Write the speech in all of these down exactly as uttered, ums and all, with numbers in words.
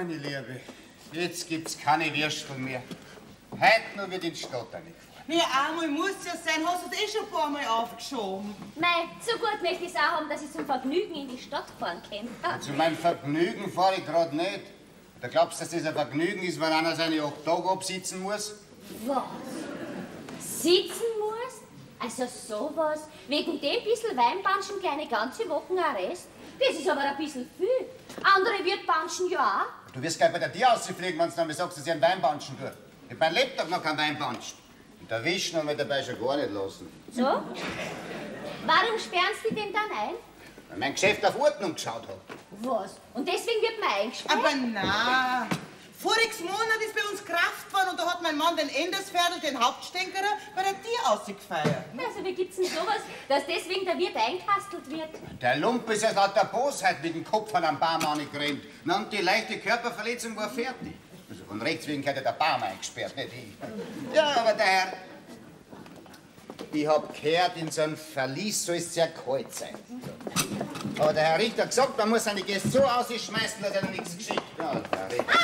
meine Liebe. Jetzt gibt's keine Würstel mehr. Heute nur wird in die Stadt reingefahren. Nee, einmal muss ja sein. Hast du es eh schon ein paar Mal aufgeschoben? Mei, so gut möchte ich es auch haben, dass ich zum Vergnügen in die Stadt fahren kann. Zu meinem Vergnügen fahre ich gerade nicht. Da glaubst du, dass das ein Vergnügen ist, wenn einer seine acht Tage absitzen muss? Was? Sitzen muss? Also sowas? Wegen dem bisschen Weinbanschen keine ganze Woche Arrest? Das ist aber ein bisschen viel. Andere wird banschen ja auch. Du wirst gleich bei der Tür rausfliegen, wenn du mir sagst, dass ich einen Weinbanschen tue. Ich hab mein Lebtag noch keinen Weinbanschen. Und erwischen haben wir dabei schon gar nicht lassen. So? Warum sperren Sie denn dann ein? Weil mein Geschäft auf Ordnung geschaut hat. Was? Und deswegen wird man eingesperrt? Aber na. Voriges Monat ist bei uns Kraft geworden und da hat mein Mann den Endersviertel, den Hauptstänkerer, bei der Tier ausgefeiert. Also wie gibt's denn sowas, dass deswegen der Wirt eingekastelt wird? Der Lump ist ja lauter Bosheit mit dem Kopf von einem Baum angerannt. Und die leichte Körperverletzung war fertig. Also von rechts wegen hätte der Baum eingesperrt, nicht ich. Ja, aber der Herr... Ich hab gehört, in so einem Verlies soll es sehr kalt sein. Aber der Herr Richter hat gesagt, man muss seine Gäste so ausschmeißen, dass er noch nichts geschickt. Ja, der Richter.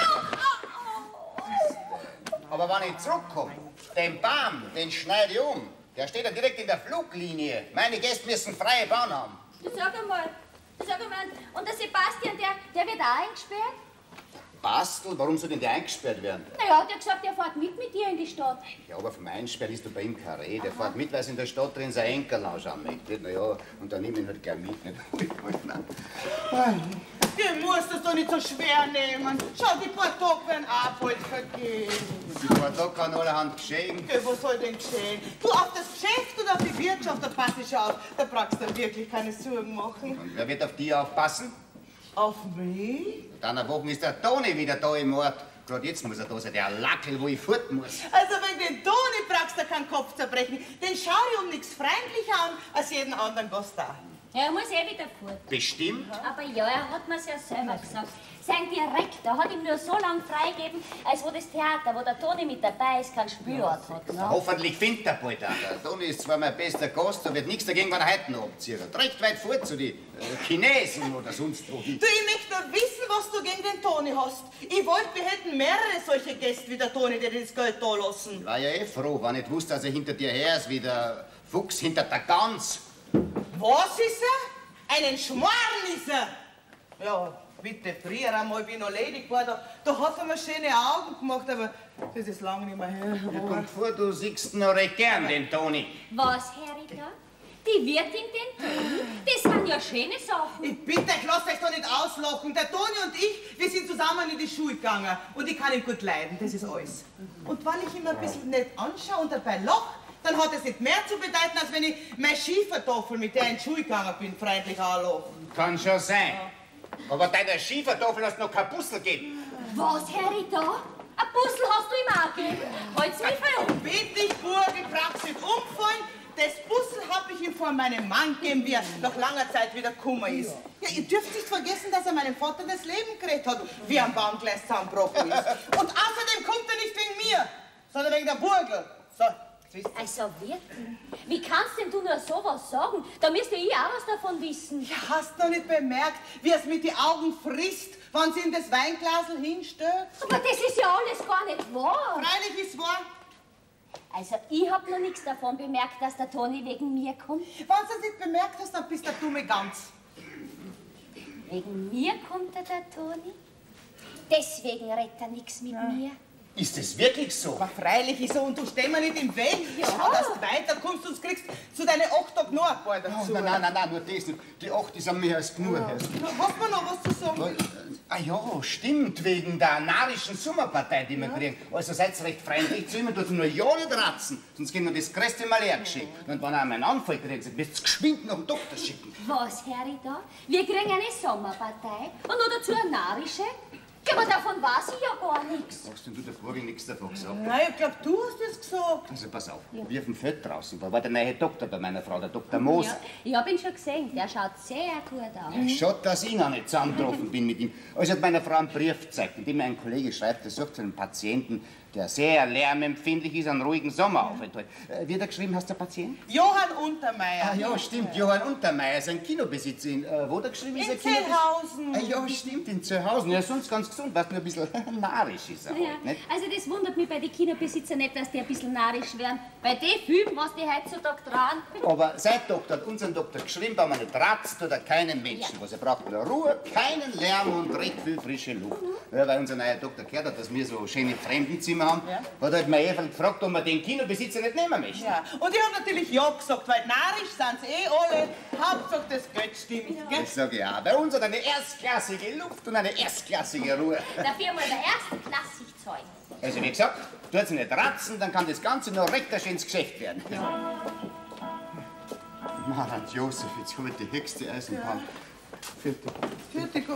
Aber wenn ich zurückkomme, den Baum, den schneide ich um. Der steht ja direkt in der Fluglinie. Meine Gäste müssen freie Bahn haben. Du sag einmal, du sag einmal, und der Sebastian, der, der wird auch eingesperrt? Bastel? Warum soll denn der eingesperrt werden? Naja, der hat gesagt, er fährt mit mit dir in die Stadt. Ja, aber vom Einsperren ist doch bei ihm keine Rede. Der fährt mit, weil es in der Stadt drin sein Enkelausch anmeckt. Naja, und dann nehmen wir ihn halt gleich mit. Nicht? Du musst das doch nicht so schwer nehmen. Schau, die paar Tage werden auch bald vergehen. Die paar Tage kann allerhand geschehen. Ja, was soll denn geschehen? Du, auf das Geschäft und auf die Wirtschaft, da pass ich auf. Da brauchst du wirklich keine Sorgen machen. Und wer wird auf die aufpassen? Auf mich? In einer Woche ist der Toni wieder da im Ort. Gerade jetzt muss er da sein, der Lackel, wo ich fort muss. Also wegen dem Toni brauchst du keinen Kopf zerbrechen. Den schau ich um nichts freundlicher an als jeden anderen Gast da. Ja, er muss eh wieder fort. Bestimmt. Aber ja, er hat mir's ja selber gesagt. Sein Direktor hat ihm nur so lange freigegeben, als wo das Theater, wo der Toni mit dabei ist, keinen Spielort hat. Ne? Hoffentlich findet er bald auch. Der Toni ist zwar mein bester Gast, da wird nichts dagegen, wenn er heute noch abzieht. Recht weit fort zu den äh, Chinesen oder sonst wo. Du, ich möchte nur wissen, was du gegen den Toni hast. Ich wollte, wir hätten mehrere solche Gäste wie der Toni, die das Geld da lassen. Ich war ja eh froh, wenn ich wusste, dass er hinter dir her ist, wie der Fuchs hinter der Gans. Was ist er? Einen Schmarrn ist er. Ja, bitte, früher einmal, wie ich noch ledig war, da, da hat er mir schöne Augen gemacht, aber das ist lange nicht mehr her. Ja, kommt vor, du siehst ihn noch recht gern, den Toni. Was, Herr Ritter? Die Wirtin, den Toni? Das sind ja schöne Sachen. Ich bitte euch, lasst euch doch nicht auslachen. Der Toni und ich, wir sind zusammen in die Schule gegangen und ich kann ihn gut leiden, das ist alles. Und wenn ich ihn ein bisschen nett anschaue und dabei lache, dann hat es nicht mehr zu bedeuten, als wenn ich meine Schiefertafel, mit der ich in die Schule gegangen bin, freundlich anlache. Kann schon sein. Aber deiner Schiefertafel hast du noch kein Puzzle gegeben. Was, Herr Ritter? Ein Puzzle hast du ihm auch gegeben? Halt's mich für um. Bitte, ich Burg, ich brauch's nicht umfallen. Das Puzzle habe ich ihm von meinem Mann gegeben, wie er nach langer Zeit wieder gekommen ist. Ja, ihr dürft nicht vergessen, dass er meinem Vater das Leben gerettet hat, wie er am Bahngleis zusammengebrochen ist. Und außerdem kommt er nicht wegen mir, sondern wegen der Burgel. So. Also wirklich? Wie kannst denn du nur sowas sagen? Da müsste ich auch was davon wissen. Ja, hast du noch nicht bemerkt, wie es mit den Augen frisst, wenn sie ihm das Weinglasel hinstellt? Aber das ist ja alles gar nicht wahr. Freilich ist wahr. Also ich hab noch nichts davon bemerkt, dass der Toni wegen mir kommt. Wenn du es nicht bemerkt hast, dann bist du dumme Gans. Wegen mir kommt er, der Toni? Deswegen redet er nichts mit ja. mir. Ist es wirklich so? Aber freilich ist so, und du steh mir nicht im Weg. Ja. Schau, dass du weiterkommst und kriegst zu deinen acht Tagen noch ein paar dazu. Oh, nein, nein, nein, nein, nur das nicht. Die acht ist mehr als genug. Ja. Hast du noch was zu sagen? Ah ja, stimmt, wegen der narischen Sommerpartei, die wir ja. kriegen. Also seid recht freundlich zu ihm, tut nur ja nicht ratzen, sonst gehen wir das größte Mal leer geschehen. Und wenn er meinen Anfall kriegt, müsst ihr geschwind nach dem Doktor schicken. Was, Herr da? Wir kriegen eine Sommerpartei und noch dazu eine narische? Ja, aber davon weiß ich ja gar nichts. Hast denn du der Vogel nichts davon gesagt? Nein, ich glaub, du hast das gesagt. Also pass auf, ja. wie auf dem Feld draußen war, war der neue Doktor bei meiner Frau, der Doktor Moser. Ja, ich hab ihn schon gesehen, der schaut sehr gut aus. Ja, schaut, dass ich noch nicht zusammengetroffen bin mit ihm. Also hat meiner Frau einen Brief gezeigt, in dem ein Kollege schreibt, er sucht einen Patienten der sehr lärmempfindlich ist, einen ruhigen Sommeraufenthalt. Äh, wie hat er geschrieben, hast du Patient? Johann Untermeier. Ah, ja, stimmt. Johann Untermeier ist ein Kinobesitzer. In, äh, wo hat er geschrieben, ist In er Kinobesitzer? Zellhausen. Ah, ja, stimmt, in Zellhausen. Ja, sonst ganz gesund, was nur ein bisschen narrisch ist er Ja, halt, nicht? also das wundert mich bei den Kinobesitzern nicht, dass die ein bisschen narrisch werden. Bei den Filmen, was die heutzutage tragen. Aber seit Doktor hat unser Doktor geschrieben, wenn man nicht ratzt, tut er keinen Menschen. Was er braucht, nur Ruhe, keinen Lärm und recht viel frische Luft. Ja, weil unser neuer Doktor gehört hat, dass wir so schöne Fremdenzimmer haben, Ja. hat halt mein Evel gefragt, ob wir den Kinobesitzer nicht nehmen möchten. Ja, und ich habe natürlich ja gesagt, weil narisch sind sie eh alle. Hauptsache das Geld stimmt, gell? Das sag ich auch. Bei uns hat eine erstklassige Luft und eine erstklassige Ruhe. Dafür muss er erstklassig zahlen. Also wie gesagt, tut sie nicht ratzen, dann kann das Ganze noch recht schön ins Geschäft werden. Mann, Josef, jetzt hol ich die höchste Eisenbahn. Vierte. Vierte Go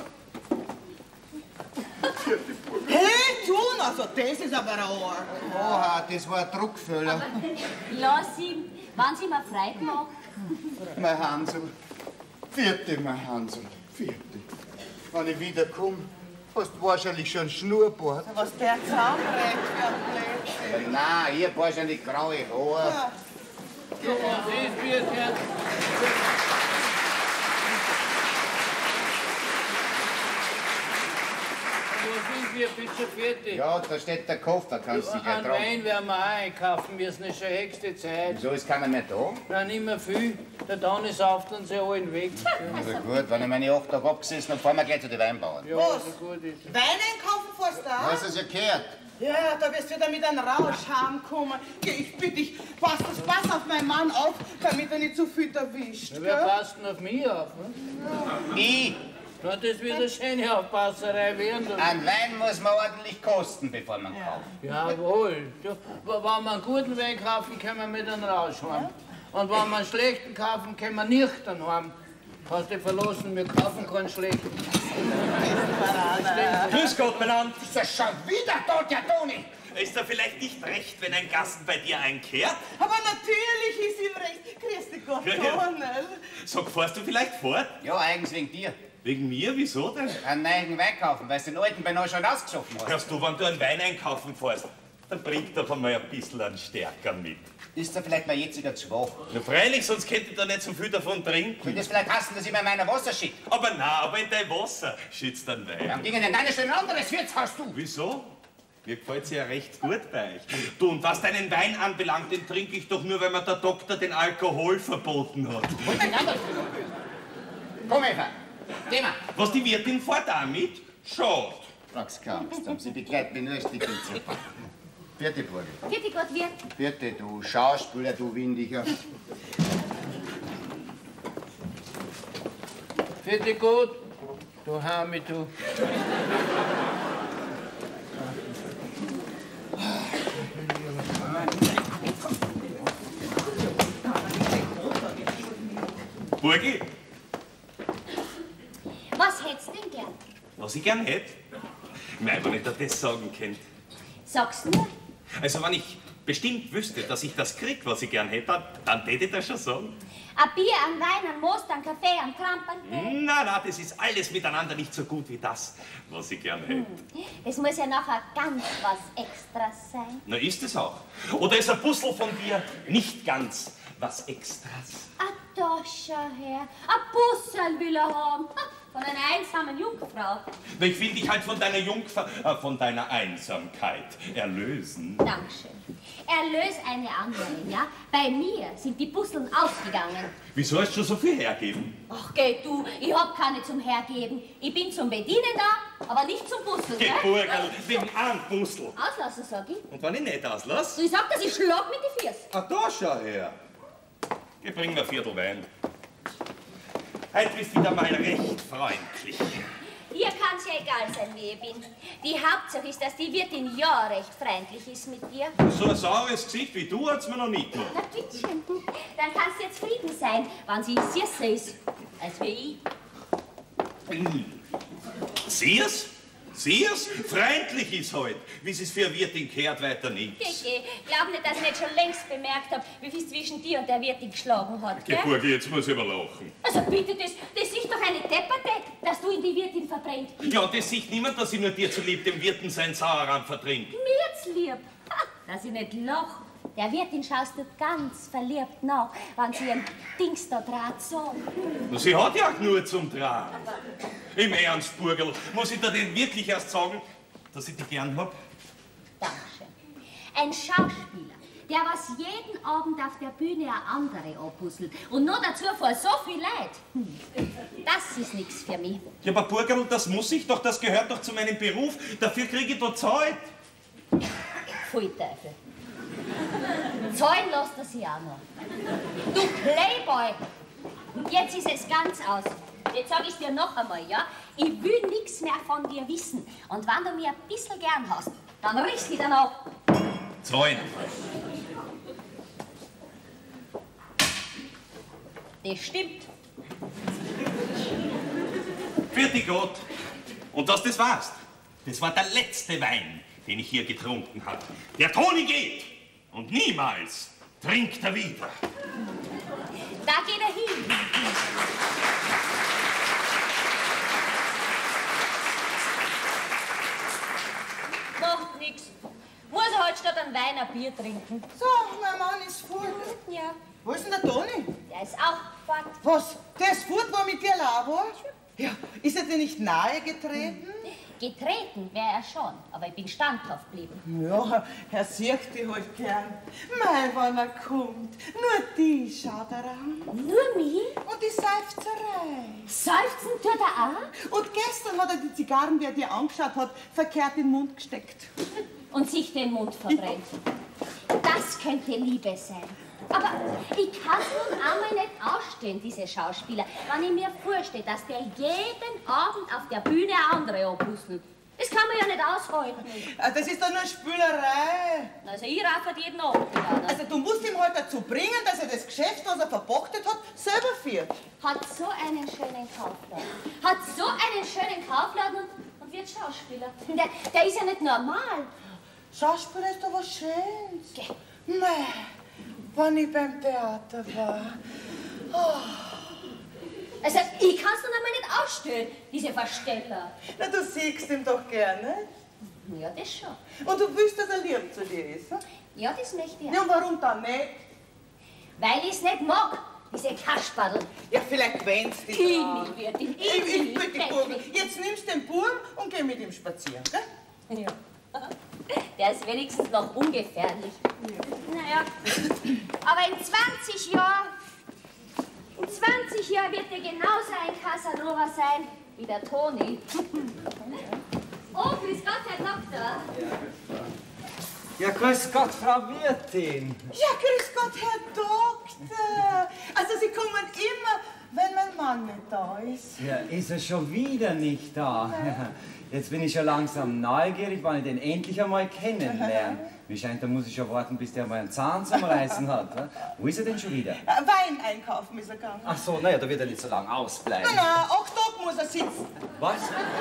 Hey, tun, also das ist aber ein Ohr. Oha, das war ein Druckfüller. Lass ihn, wenn sie mir Freude macht. Mein Hansel. Vierte, mein Hansel. Vierte. Wenn ich wiederkomme, hast du wahrscheinlich schon ein Schnurrbart. Was der zusammenbringt für ein Blödsinn. Nein, ich hab wahrscheinlich graue Haare. Ja. Wo sind wir bitte fertig? Ja, da steht der Koffer, kannst du dich ja An tragen. Wein werden wir auch einkaufen müssen, ist schon höchste Zeit. Wieso ist keiner mehr da? Na, nicht mehr viel. Der Donny sauft uns ja allen weg. Also gut, wenn ich meine acht Tage abgesessen habe, fahren wir gleich zu den Weinbauern. Ja, Was? so gut ist. Wein einkaufen fährst du auch? Hast du es ja gehört? Ja, da wirst du wieder mit einem Rausch heimkommen. Geh, ich bitte dich, pass, das, pass auf meinen Mann auf, damit er nicht zu viel erwischt. Ja, wer Gell? passt denn auf mich auf? Ne? Ich? Na, das wird eine schöne Aufpasserei werden. Du. Ein Wein muss man ordentlich kosten, bevor man kauft. Jawohl. Du, w- wenn wir einen guten Wein kaufen, können wir mit einem Rausch heim. Und wenn wir einen schlechten kaufen, können wir nüchtern heim. Kannst dich verlassen, wir kaufen keinen schlechten. Grüß Gott, mein Name. Ist das schon wieder dort, der Toni? Ist er vielleicht nicht recht, wenn ein Gast bei dir einkehrt? Aber natürlich ist ihm recht. Grüß dich Gott, Ja, ja. Donald. Sag, fährst du vielleicht fort? Ja, eigens wegen dir. Wegen mir? Wieso denn? Einen neuen Wein kaufen, weil du den alten beinahe schon ausgeschossen hast. Hörst du, wenn du einen Wein einkaufen fährst, dann bringt er von mir ein bisschen einen Stärker mit. Ist er vielleicht mein jetziger zu schwach? Na freilich, sonst könnte ich da nicht so viel davon trinken. Will das vielleicht hassen, dass ich mir meiner Wasser schicke? Aber na, aber in dein Wasser schützt ein Wein. Dann gingen in deiner Stelle ein anderes Wirtshaus, du. Wieso? Mir gefällt's ja recht gut bei euch. Du, und was deinen Wein anbelangt, den trinke ich doch nur, weil mir der Doktor den Alkohol verboten hat. Komm, Eva. Thema. Was, die Wirtin fährt auch mit? Schade. Frag's kaum. Sie begleitet mich nur ein Stück ins Zimmer. Vierte Burg. Bitte Gott, wir. Vierte, du Schauspieler, du Windiger. Vierte gut. Du Hami, du. Burgi, Was hättest du denn gern? was ich gern hätte? Nein, wenn ich dir das sagen könnte. Sag's nur. Also, wenn ich bestimmt wüsste, dass ich das krieg, was ich gern hätte, dann, dann täte ich das schon sagen. Ein Bier, ein Wein, ein Most, ein Kaffee, ein Krampen. Na, na, das ist alles miteinander nicht so gut wie das, was ich gern hätte. Das muss ja nachher ganz was Extras sein. Na, ist es auch. Oder ist ein Puzzle von dir nicht ganz was Extras? Ah, da schau her. Ein Bussel will er haben. Ha, von einer einsamen Jungfrau. Na, ich will dich halt von deiner Jungfer, äh, von deiner Einsamkeit erlösen. Dankeschön. Erlös eine andere, ja? Bei mir sind die Busseln ausgegangen. Wieso hast du schon so viel hergeben? Ach, geh du, ich hab keine zum Hergeben. Ich bin zum Bedienen da, aber nicht zum Busseln, Geh, gell? Burgerl, wegen einem Puzzle. Auslassen, sag ich. Und wenn ich nicht auslass? Du, ich sag, dass ich schlag mit den Füßen. Ah, da schau her. Ich bring mir ein Viertel Wein. Heute bist du wieder mal recht freundlich. Dir kann's ja egal sein, wie ich bin. Die Hauptsache ist, dass die Wirtin ja recht freundlich ist mit dir. So ein saures Gesicht wie du hat's mir noch nie gemacht. Na bitteschön. Dann kannst du jetzt Frieden sein, wenn sie süßer ist als wie ich. Sieh's? Sieh's? Freundlich ist halt. Wie es für eine Wirtin gehört, weiter nichts. Geh, geh. Glaub nicht, dass ich nicht schon längst bemerkt habe, wie viel es zwischen dir und der Wirtin geschlagen hat, Geh, gell? Burgi, jetzt muss ich aber lachen. Also bitte, das, das ist doch eine Depperte, dass du in die Wirtin verbrennt. Ja, das sieht niemand, dass ich nur dir zulieb dem Wirten sein Sauerrand vertrink. Mir zu lieb, ha, dass ich nicht lach. Der Wirtin schaust du ganz verliebt nach, wenn sie ihren Dings da draht so. Sie hat ja auch nur zum Tragen. Im Ernst, Burgerl, muss ich dir denn wirklich erst sagen, dass ich dich gern hab? Dankeschön. Ein Schauspieler, der was jeden Abend auf der Bühne eine andere abhusselt und nur dazu vor so viel Leid. Hm. Das ist nichts für mich. Ja, aber Burgerl, das muss ich doch, das gehört doch zu meinem Beruf. Dafür kriege ich doch Zeit. Pfui Teufel. Zahlen lässt er sich auch noch. Du Playboy! Jetzt ist es ganz aus. Jetzt sag ich's dir noch einmal, ja? Ich will nichts mehr von dir wissen. Und wenn du mir ein bisschen gern hast, dann riechst du danach. Zahlen. Das stimmt. Für die Gott. Und dass das war's. Das war der letzte Wein, den ich hier getrunken habe. Der Toni geht. Und niemals trinkt er wieder. Da geht er hin. Macht nix. Muss er halt statt ein Wein ein Bier trinken. So, mein Mann ist fort. Ja, Wo ist denn der Toni? der ist auch fort. Was? Der ist fort, wo er mit dir lau war? Ja, ist er dir nicht nahe getreten? Getreten wäre er schon, aber ich bin standhaft geblieben. Ja, er sieht dich halt gern. Mei, wann er kommt. Nur die schaut er an. Nur mich? Und die Seufzerei. Seufzen tut er auch? Und gestern hat er die Zigarren, die er dir angeschaut hat, verkehrt in den Mund gesteckt. Und sich den Mund verbrennt. Das könnte Liebe sein. Aber ich kann es nun einmal nicht ausstehen, diese Schauspieler, wenn ich mir vorstelle, dass der jeden Abend auf der Bühne andere abhusteln. Das kann man ja nicht aushalten. Das ist doch nur Spülerei. Also ich raff halt jeden Abend wieder an. Also du musst ihm halt dazu bringen, dass er das Geschäft, was er verpachtet hat, selber führt. Hat so einen schönen Kaufladen. Hat so einen schönen Kaufladen und, und wird Schauspieler. Der, der ist ja nicht normal. Schauspieler ist doch was Schönes. Geh. Mei, wenn ich beim Theater war. Oh. Also ich kann es nun einmal nicht ausstellen, diese Versteller. Na, du siehst ihn doch gerne. Ja, das schon. Und du willst, dass er lieb zu dir ist. Hm? Ja, das möchte ich Ja, auch. und warum dann nicht? Weil ich es nicht mag, diese Kasperl. Ja, vielleicht wenn's dich Ich dran. nicht, Wirtin, Ich, ich ich nicht. bitte, Burgen, jetzt nimmst du den Burm und geh mit ihm spazieren, gell? Ja. Der ist wenigstens noch ungefährlich. Naja, aber in zwanzig Jahren, in zwanzig Jahren wird er genauso ein Casanova sein wie der Toni. Oh, grüß Gott, Herr Doktor. Ja, grüß Gott, Frau Wirtin. Ja, grüß Gott, Herr Doktor. Also Sie kommen immer, wenn mein Mann nicht da ist. Ja, ist er schon wieder nicht da? Jetzt bin ich schon langsam neugierig, wann ich den endlich einmal kennenlerne. Mir scheint, da muss ich schon warten, bis der mal einen Zahn zum Reißen hat. Wa? Wo ist er denn schon wieder? Äh, Wein einkaufen ist er gegangen. Ach so, naja, da wird er nicht so lange ausbleiben. Na, na, acht Tage muss er sitzen. Was?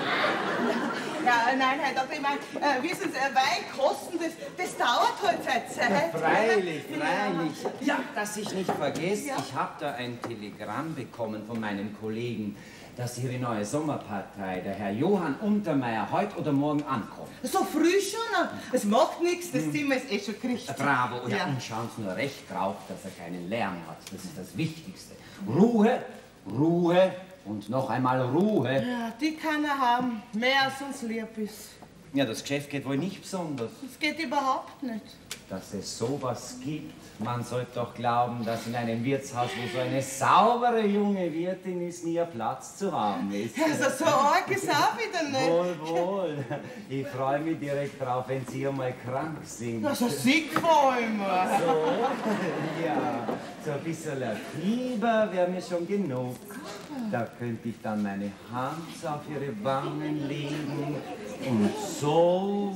Ja, äh, nein, Herr Doktor, ich meine, äh, wissen Sie, äh, Weinkosten, das, das dauert halt seine Zeit. Freilich, freilich. Ja, dass ich nicht vergesse, ich habe da ein Telegramm bekommen von meinem Kollegen, dass Ihre neue Sommerpartei, der Herr Johann Untermeier, heute oder morgen ankommt. So früh schon? Es macht nichts, das Zimmer ist eh schon gekriegt. Bravo, ja, Ja. und schauen Sie nur recht drauf, dass er keinen Lärm hat. Das ist das Wichtigste. Ruhe, Ruhe und noch einmal Ruhe. Ja, die kann er haben, mehr als uns lieb ist. Ja, das Geschäft geht wohl nicht besonders. Das geht überhaupt nicht. Dass es sowas gibt. Man sollte doch glauben, dass in einem Wirtshaus, wo so eine saubere junge Wirtin ist, nie ein Platz zu haben ist. Also so arg ist auch wieder nicht. Wohl, wohl. Ich freue mich direkt drauf, wenn Sie einmal krank sind. Also sick vor allem. So, ja, so ein bisschen ein Fieber wäre mir schon genug. Da könnte ich dann meine Hand auf Ihre Wangen legen und so.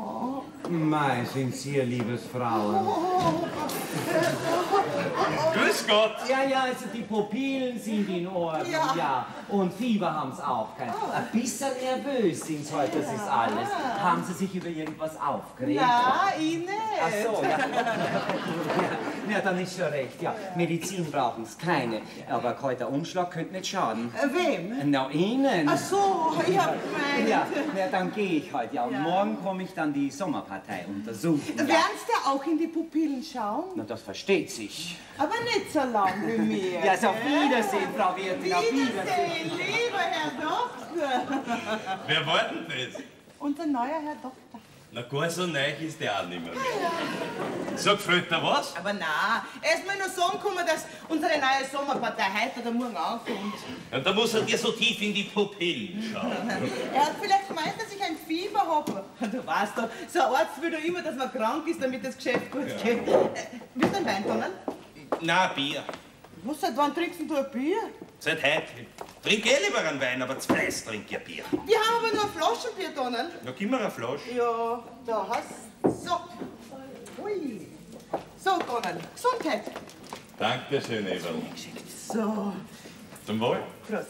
Mei, sind Sie, liebes Frauen. Grüß Grüß Gott. Ja, ja, also die Pupillen sind in Ordnung, ja. Ja. Und Fieber haben's auch kein. Oh. Ein bisschen nervös sind sie heute, das ist alles. Haben Sie sich über irgendwas aufgeregt? Na, ich nicht. Ach so, ja. ja. Ja, dann ist schon recht, ja. Medizin brauchen Sie keine. Aber heute der Umschlag könnte nicht schaden. Äh, Wem? Na, Ihnen. Ach so, ich hab gemeint. Ja, na, dann gehe ich heute. Ja, und Ja. morgen komme ich dann die Sommerpartei untersuchen. Ja. Werden Sie da auch in die Pupillen schauen? Na, das versteht sich. Aber nicht so lang wie mir. Ja, so auf gell? Wiedersehen, Frau Wirtin, auf Wiedersehen. Wiedersehen, lieber Herr Doktor. Wer war denn das? Unser neuer Herr Doktor. Na, gar so neu ist der auch nicht mehr. So, gefällt dir was? Aber na, erst mal nur sagen können, dass unsere neue Sommerpartei heute oder morgen ankommt. Und da muss er dir so tief in die Pupillen schauen. Er hat vielleicht gemeint, dass ich ein Fieber habe. Du weißt doch, so ein Arzt will doch immer, dass man krank ist, damit das Geschäft gut geht. Äh, willst du ein Wein tun? Na, Bier. Was, seit wann trinkst du ein Bier? Seit heute. Trink eh lieber einen Wein, aber zumeist trink ich ein Bier. Wir haben aber nur Flaschenbier, Donald. Na, gib mir eine Flasche. Ja, da hast du. So. Ui. So, Donald, Gesundheit. Dankeschön, Eberl. So. Zum Wohl. Prost.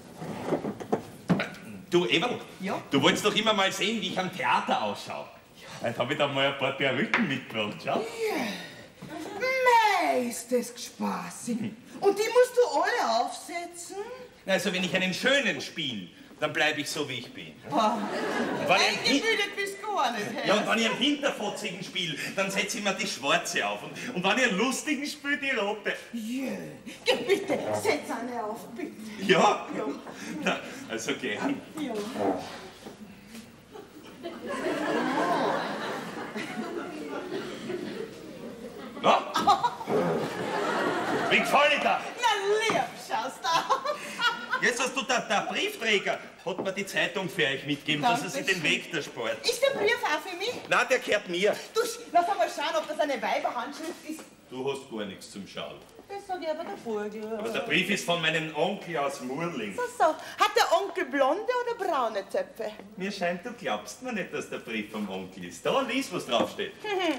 Du, Eberl, Ja? du wolltest doch immer mal sehen, wie ich am Theater ausschaue. Heute habe ich da mal ein paar Perücken mitgebracht, schau. Mei, ist das gespaßig. Und die musst du alle aufsetzen? Also, wenn ich einen schönen spiele, dann bleibe ich so, wie ich bin. Ah, Und wenn ich einen, Hin- eingebildet bist du gar nicht, ja, und hey. wenn ich einen hinterfotzigen spiele, dann setze ich mir die schwarze auf. Und, und wenn ich einen lustigen spiele, die rote. Ja, ja, bitte, setz eine auf, bitte. Ja? Na, also gern. Ja. Ja? Wie gefällt dir? Na, lieb, schaust du. Jetzt hast du, der, der Briefträger hat mir die Zeitung für euch mitgegeben, dass er sich den Weg erspart. Ist der Brief auch für mich? Nein, der gehört mir. Du, lass einmal schauen, ob das eine Weiberhandschrift ist. Du hast gar nichts zum Schauen. Das sag ich aber der Vogel. Aber der Brief ist von meinem Onkel aus Murling. So, so. Hat der Onkel blonde oder braune Zöpfe? Mir scheint, du glaubst mir nicht, dass der Brief vom Onkel ist. Da, lies, was draufsteht.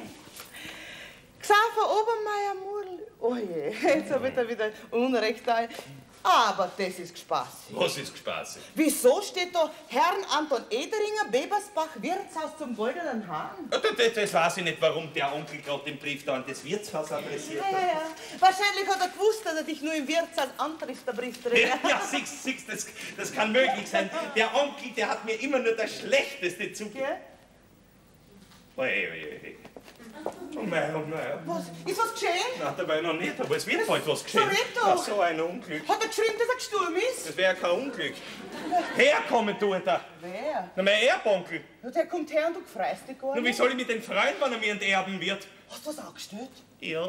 Xaver Obermeier Murl. Oh je, jetzt hab ich da wieder Unrecht da. Aber das ist spaßig. Was ist spaßig? Wieso steht da Herrn Anton Ederinger, Bebersbach, Wirtshaus zum Goldenen Hahn? Ja, Das, das weiß ich nicht, warum der Onkel gerade den Brief da an das Wirtshaus adressiert Ja, ja, hat. ja. Wahrscheinlich hat er gewusst, dass er dich nur im Wirtshaus antrifft, der Briefträger. Ja, ja siehst, siehst, das, das kann möglich sein. Der Onkel, der hat mir immer nur das Schlechteste zugegeben. Ja? Oje, oje, oje. Oh mein, oh mein. Was? Ist was geschehen? Na, dabei noch nicht, aber es wird bald was geschehen. So red doch. Ach, so ein Unglück. Hat er geschrieben, dass er gestorben ist? Das wäre kein Unglück. Herkommen tut er. Wer? Na, mein Erbonkel. Ja, der kommt her und du freust dich gar Na, wie nicht. soll ich mit den freuen, wenn er mir enterben wird? Hast du was angestellt? Ja.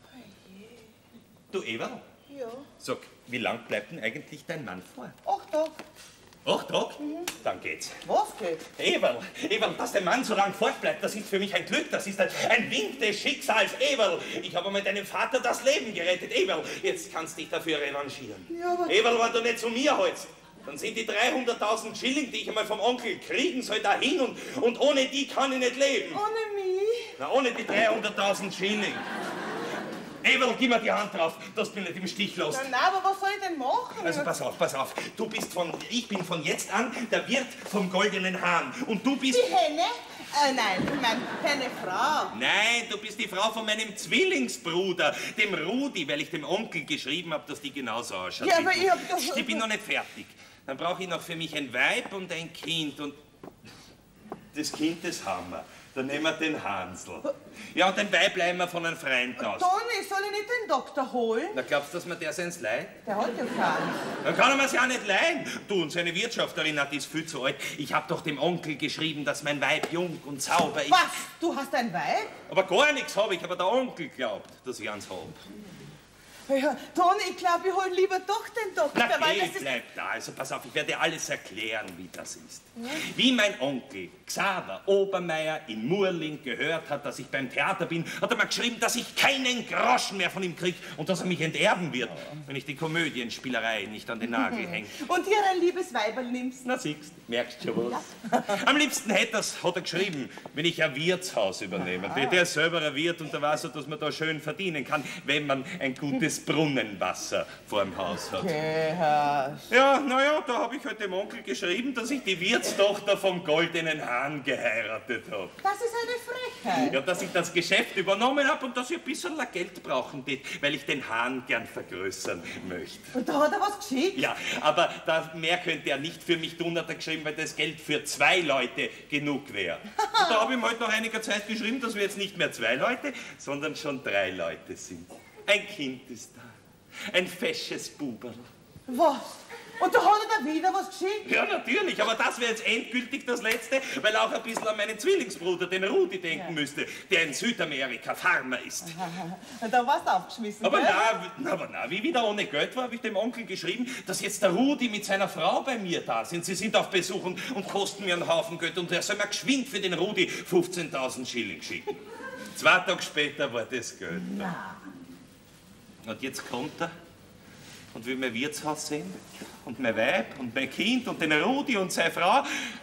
Du, Eva, Ja. sag, wie lang bleibt denn eigentlich dein Mann fort? Acht Tage. Acht Tage? Dann geht's. Was geht? Eberl, Eberl, dass der Mann so lang fortbleibt, das ist für mich ein Glück, das ist ein, ein Wink des Schicksals. Eberl, ich habe mit deinem Vater das Leben gerettet. Eberl, jetzt kannst du dich dafür revanchieren. Ja, aber- Eberl, wenn du nicht zu mir holst, dann sind die dreihunderttausend Schilling, die ich einmal vom Onkel kriegen soll, dahin und, und ohne die kann ich nicht leben. Ohne mich? Na, ohne die dreihunderttausend Schilling. Eberl, gib mir die Hand drauf, dass du mich nicht im Stich lässt. Na, na, aber was soll ich denn machen? Also pass auf, pass auf. Du bist von, ich bin von jetzt an der Wirt vom Goldenen Hahn. Und du bist... Die Henne? Äh, nein, ich meine, keine Frau. Nein, du bist die Frau von meinem Zwillingsbruder, dem Rudi, weil ich dem Onkel geschrieben habe, dass die genauso ausschaut. Ja, wie aber du. ich hab doch- Ich bin noch nicht fertig. Dann brauche ich noch für mich ein Weib und ein Kind und... Das Kind, das haben wir. Dann nehmen wir den Hansel. Ja, und den Weib leihen wir von einem Freund aus. Toni, soll ich nicht den Doktor holen? Na, glaubst du, dass man der seins leiht? Der hat ja keinen. Dann kann er mir's ja nicht leihen. Du, und seine Wirtschafterin hat ist viel zu alt. Ich hab doch dem Onkel geschrieben, dass mein Weib jung und sauber ist. Was? Du hast ein Weib? Aber gar nichts habe ich, aber der Onkel glaubt, dass ich eins hab. Ja, Toni, ich glaube, ich hol lieber doch den Doktor, Na, weil geh, das ist... bleib da. Also pass auf, ich werde dir alles erklären, wie das ist. Wie mein Onkel Xaver Obermeier in Murling gehört hat, dass ich beim Theater bin, hat er mir geschrieben, dass ich keinen Groschen mehr von ihm krieg und dass er mich enterben wird, wenn ich die Komödienspielerei nicht an den Nagel hänge. Und dir ein liebes Weiberl nimmst. Na siehst, merkst schon was. Am liebsten hätte er's, hat er geschrieben, wenn ich ein Wirtshaus übernehme. Der, der ist selber ein Wirt und der weiß, dass man da schön verdienen kann, wenn man ein gutes gutes Brunnenwasser vorm Haus hat. Gehörst. Ja, naja, da habe ich halt dem Onkel geschrieben, dass ich die Wirtstochter vom Goldenen Hahn geheiratet habe. Das ist eine Frechheit. Ja, dass ich das Geschäft übernommen habe und dass ich ein bisschen Geld brauchen tät, weil ich den Hahn gern vergrößern möchte. Und da hat er was geschickt? Ja, aber da mehr könnte er nicht für mich tun, hat er geschrieben, weil das Geld für zwei Leute genug wäre. Und da habe ich ihm halt nach einiger Zeit geschrieben, dass wir jetzt nicht mehr zwei Leute, sondern schon drei Leute sind. Ein Kind ist da, ein fesches Buberl. Was? Und da hat er da wieder was geschickt? Ja, natürlich, aber das wäre jetzt endgültig das Letzte, weil er auch ein bisschen an meinen Zwillingsbruder, den Rudi, denken ja. müsste, der in Südamerika Farmer ist. Da warst du aufgeschmissen, Aber gell? na, aber na, wie wieder ohne Geld war, habe ich dem Onkel geschrieben, dass jetzt der Rudi mit seiner Frau bei mir da sind. Sie sind auf Besuch und, und kosten mir einen Haufen Geld und er soll mir geschwind für den Rudi fünfzehntausend Schilling schicken. Zwei Tage später war das Geld da. Und jetzt kommt er und will mein Wirtshaus sehen und mein Weib und mein Kind und den Rudi und seine Frau.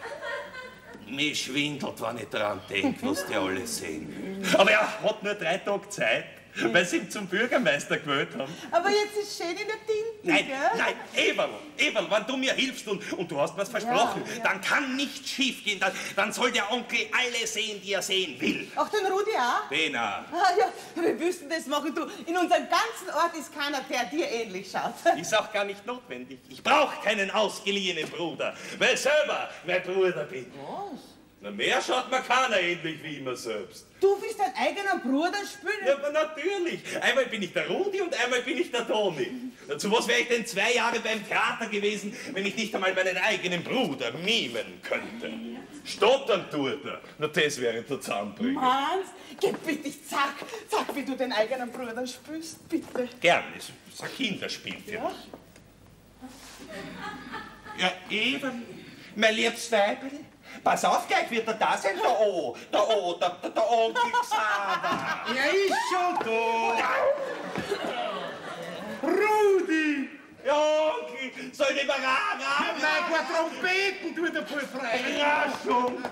Mir schwindelt, wenn ich dran denke, was die alle sehen. Aber er hat nur drei Tage Zeit, weil sie ihn zum Bürgermeister gewählt haben. Aber jetzt ist schön in der Tinte, Nein, gell? nein, Eberl, Eberl, wenn du mir hilfst und, und du hast mir's versprochen, Ja, ja. dann kann nichts schief gehen. Dann, dann soll der Onkel alle sehen, die er sehen will. Auch den Rudi auch? Den auch. Ah, ja, wir müssen das machen. Du, in unserem ganzen Ort ist keiner, der dir ähnlich schaut. Ist auch gar nicht notwendig. Ich brauche keinen ausgeliehenen Bruder, weil ich selber mein Bruder bin. Was? Na, mehr schaut mir keiner ähnlich wie immer selbst. Du bist dein eigener Bruder spielen? Ja, aber natürlich. Einmal bin ich der Rudi und einmal bin ich der Toni. Zu was wäre ich denn zwei Jahre beim Theater gewesen, wenn ich nicht einmal meinen eigenen Bruder mimen könnte? Stottern tut er. Na, das wäre der Zusammenbringen. Manns, geh bitte, zack, zack, wie du den eigenen Bruder spielst, bitte. Gerne, es ist ein Kinderspiel für Ja? mich. Ja, eben, mein liebes Weibel. Pass auf, gleich wird er da sein, der O, der O, der, der, der Onkel Xaver. Er ist schon da. Rudi! Ja, Onkel, soll ich mal ran? Nein, ein paar Trompeten tut er voll frei. Überraschung.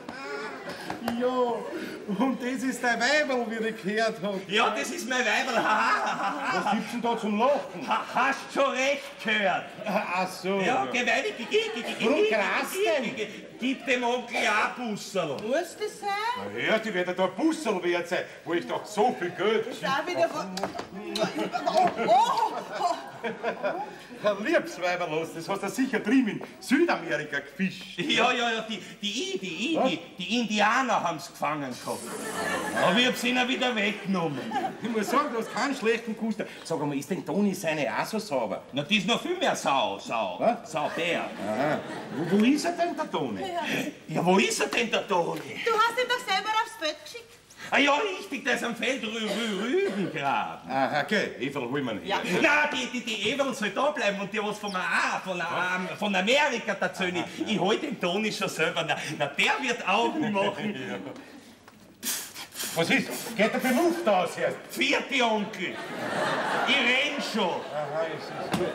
Ja, und das ist dein Weiberl, wie ich gehört habe. Ja, das ist mein Weiberl. Ha, ha, ha, Was gibt's denn da zum Lachen? ha. Hast schon recht gehört. Ach so. Ja, geh weiter, geh, geh, geh, geh, Warum geh, grast geh, denn? geh, geh. Gib dem Onkel auch Busserl. Muss das sein? Na hörst du, wird da ein Bussel wert sein, wo ich doch so viel Geld Ist auch wieder was... Oh, oh, oh. Ein liebes Weiberl, das hast du sicher drüben in Südamerika gefischt. Ja, ja, ja, die, die, I, die, I, die, die Indianer haben's gefangen gehabt. Aber ich hab's ihnen wieder weggenommen. Ich muss sagen, du hast keinen schlechten Kuster. Sag einmal, ist denn Toni seine auch so sauber? Na, die ist noch viel mehr Sau, Sau. Was? Saubär. Aha. Wo, wo ist er denn, der Toni? Ja, wo ist er denn, der Toni? Du hast ihn doch selber aufs Feld geschickt. Ah ja, richtig, der ist am Feld Rü Rü Rübengraben. Aha, okay, Everl, hol mir Ja. Na, die, die, die Everl soll da bleiben und die was von, ah, von, ah, von Amerika dazu. Ich, ich hol den Toni schon selber. Na, na, der wird Augen machen. Was ist? Geht der Bemuft aus jetzt? Vierte Onkel. Ich renn schon. Aha, ist es gut.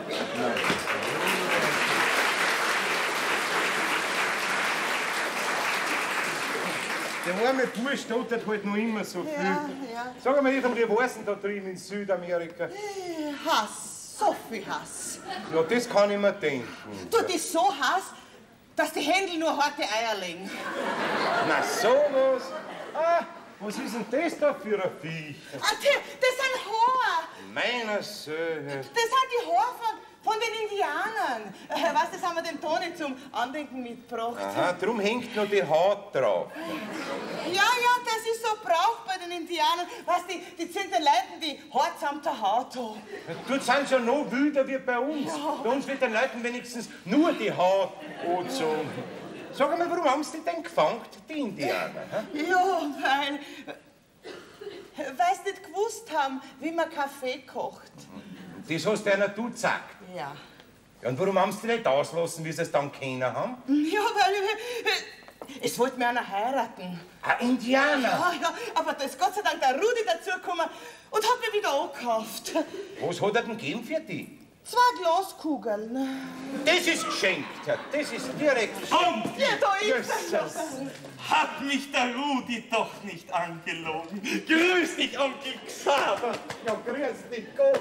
Der arme Bursch stottert halt noch immer so viel. Ja, ja. Sag mal, Everl, wie war's denn da drüben in Südamerika? Hass, so viel Hass. Ja, das kann ich mir denken. Du, das ist so Hass, dass die Händel nur harte Eier legen. Na, sowas. Ah, was ist denn das da für ein Viech? Ah, die, das sind Haare. Meiner Söhne. Das sind die Haare von, von den Indianern. Äh, weißt du, das haben wir dem Toni zum Andenken mitgebracht. Aha, drum hängt noch die Haut drauf. Ja, ja, das ist so Brauch bei den Indianern. Weißt du, die, die sind den Leuten die Haare samt der Haut haben. Dort sind sie ja noch wilder wie bei uns. Bei uns wird den Leuten wenigstens nur die Haut angezogen. Sag einmal, warum haben sie die denn gefangen, die Indianer? hä? Ja, weil... Weil sie nicht gewusst haben, wie man Kaffee kocht. Das hast du einer du gesagt. Ja. Ja, und warum haben sie die nicht auslassen, wie sie es dann kennen haben? Ja, weil... äh, Es wollte mir einer heiraten. Ein Indianer? Ja, ja, aber da ist Gott sei Dank der Rudi dazugekommen und hat mir wieder angekauft. Was hat er denn gegeben für die? Zwei Glaskugeln. Das ist geschenkt, Herr. Das ist direkt geschenkt. Und Ja, da ist Jesus. hat mich der Rudi doch nicht angelogen. Grüß dich, Onkel Xaver. Ja, grüß dich Gott.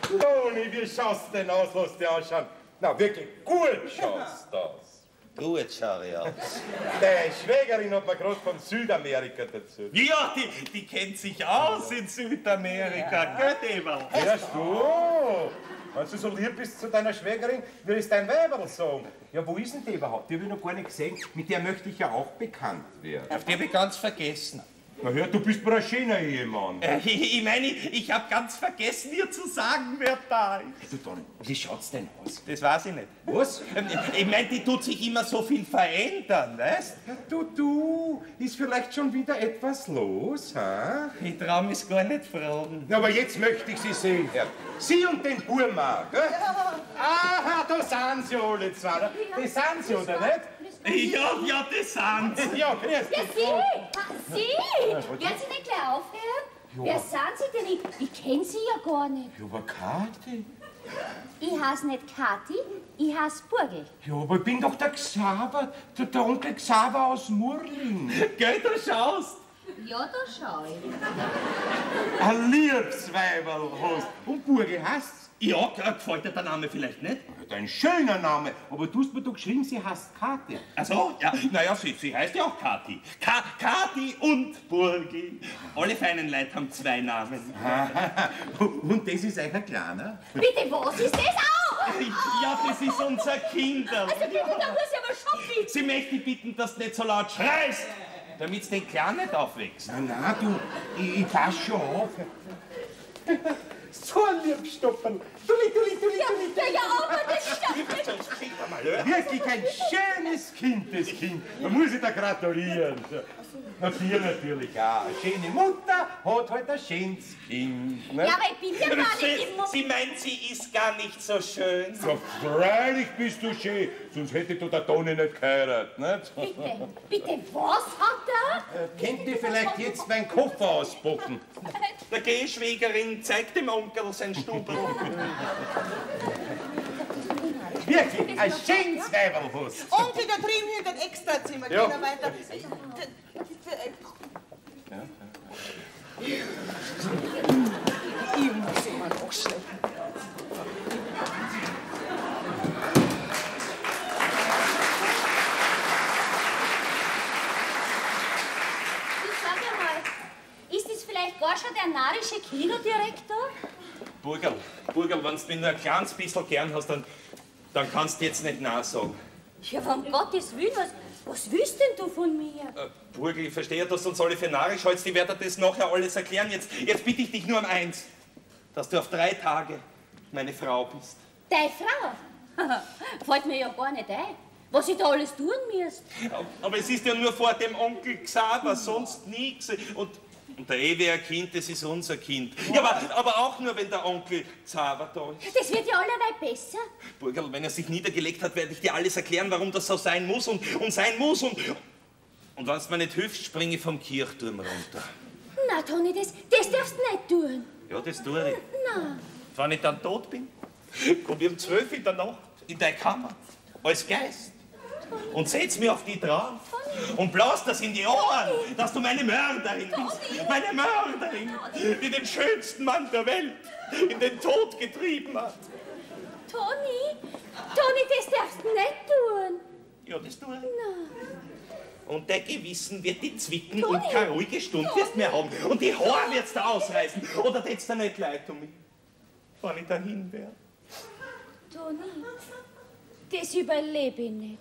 Toni, wie schaust du denn aus? Lass dich anschauen. Na, wirklich gut schaust du aus. Gut, schau ich aus. Deine Schwägerin hat mir gerade von Südamerika dazu. Ja, die, die kennt sich aus in Südamerika. Gell, Eberl? Hörst du? Wenn du so lieb bist zu deiner Schwägerin, würde ich dein Weiberl sagen. Ja, wo ist denn die überhaupt? Die habe ich noch gar nicht gesehen. Mit der möchte ich ja auch bekannt werden. Auf die habe ich ganz vergessen. Na hör, du bist mir ein schöner Ehemann. Äh, ich, ich meine, ich habe ganz vergessen, dir zu sagen, wer da ist. Du, Toni, wie schaut's denn aus? Das weiß ich nicht. Was? Ähm, Ich meine, die tut sich immer so viel verändern, weißt? Ja, du, du, ist vielleicht schon wieder etwas los, ha? Ich trau mich gar nicht fragen. Na, aber jetzt möchte ich Sie sehen, Herr. Sie und den Burma, gell? Aha, da sind Sie alle zwei. Da Die sind Sie, oder nicht? Ja, ja, das sind sie. Ja, grüß Ja, dich. Sie! Ah, Sie! Werden Sie nicht gleich aufhören? Wer sind Sie denn? Ich, ich kenne Sie ja gar nicht. Ja, aber Kathi? Ich heiße nicht Kathi, ich heiße Burgel. Ja, aber ich bin doch der Xaver, der, der Onkel Xaver aus Murling. Gell, du schaust. Ja, da schau ich. Ein Liebsweiberl hast. Und Burge heißt's? Ja, gefällt dir der Name vielleicht nicht? Ein schöner Name, aber du hast mir doch geschrieben, sie heißt Kathi. Ach so, ja, naja, sie, sie heißt ja auch Kathi. Ka Kathi und Burgi. Alle feinen Leute haben zwei Namen. Und das ist ein kleiner? Bitte, was ist das? Au! Ja, das ist unser Kinderl. Also bitte, da muss ich aber schon bitten. Sie möchte bitten, dass du nicht so laut schreist, damit du den Kleinen nicht aufwächst. Na, na, du, ich, ich pass schon auf. So ein Liebstoppern. Tuli, tuli, tuli, Ja, tuli. ja, ja, aber das stimmt. Wirklich ein schönes Kind, das Kind. Da muss ich da gratulieren. Na, dir natürlich auch. Eine schöne Mutter hat halt ein schönes Kind. Ne? Ja, aber ich bin ja gar nicht Sie, im Mo- sie meint, sie ist gar nicht so schön. Ja, freilich bist du schön, sonst hätte du der Toni nicht geheiratet. Nicht? Bitte, bitte, was hat er? Könnt ihr vielleicht jetzt meinen Koffer auspacken? Der Gehschwägerin zeigt dem Onkel sein Stubel. Wirklich, ein schönes Weiberl hast. Onkel, da drüben hinter dem Extrazimmer. Ja. Geh da weiter. Ich muss immer noch schnell. Ich sag einmal, ist das vielleicht gar schon der narrische Kinodirektor? Burgerl, Burgerl, wenn du mich nur ein kleines bisschen gern hast, dann, dann kannst du jetzt nicht Nein sagen. Ja, um Gottes Willen, was, was willst denn du von mir? Äh, Burgerl, ich verstehe, dass du uns alle für narrisch hältst. Ich werde dir das nachher alles erklären. Jetzt, jetzt bitte ich dich nur um eins, dass du auf drei Tage meine Frau bist. Deine Frau? Fällt mir ja gar nicht ein, was ich da alles tun muss. Aber es ist ja nur vor dem Onkel Xaver, sonst nichts. Und, und der ewige Kind, das ist unser Kind. Ja, aber, aber auch nur, wenn der Onkel Xaver da ist. Das wird ja allerweil besser. Burgerl, wenn er sich niedergelegt hat, werde ich dir alles erklären, warum das so sein muss und, und sein muss. Und, und wenn es mir nicht hilft, springe ich vom Kirchturm runter. Na, Toni, das, das darfst du nicht tun. Ja, das tue ich. Na, Wenn ich dann tot bin, komme ich um zwölf in der Nacht in deine Kammer als Geist und setz mich auf die drauf und blas das in die Ohren, dass du meine Mörderin bist. Meine Mörderin, die den schönsten Mann der Welt in den Tod getrieben hat. Toni, Toni, das darfst du nicht tun. Ja, das tue ich. Na, Und dein Gewissen wird die zwicken Toni! und keine ruhige Stunde wirst mehr haben. Und die Haare wird's da ausreißen. Oder tät's dir nicht leid um mich, wenn ich dahin wäre? Toni, das überlebe ich nicht.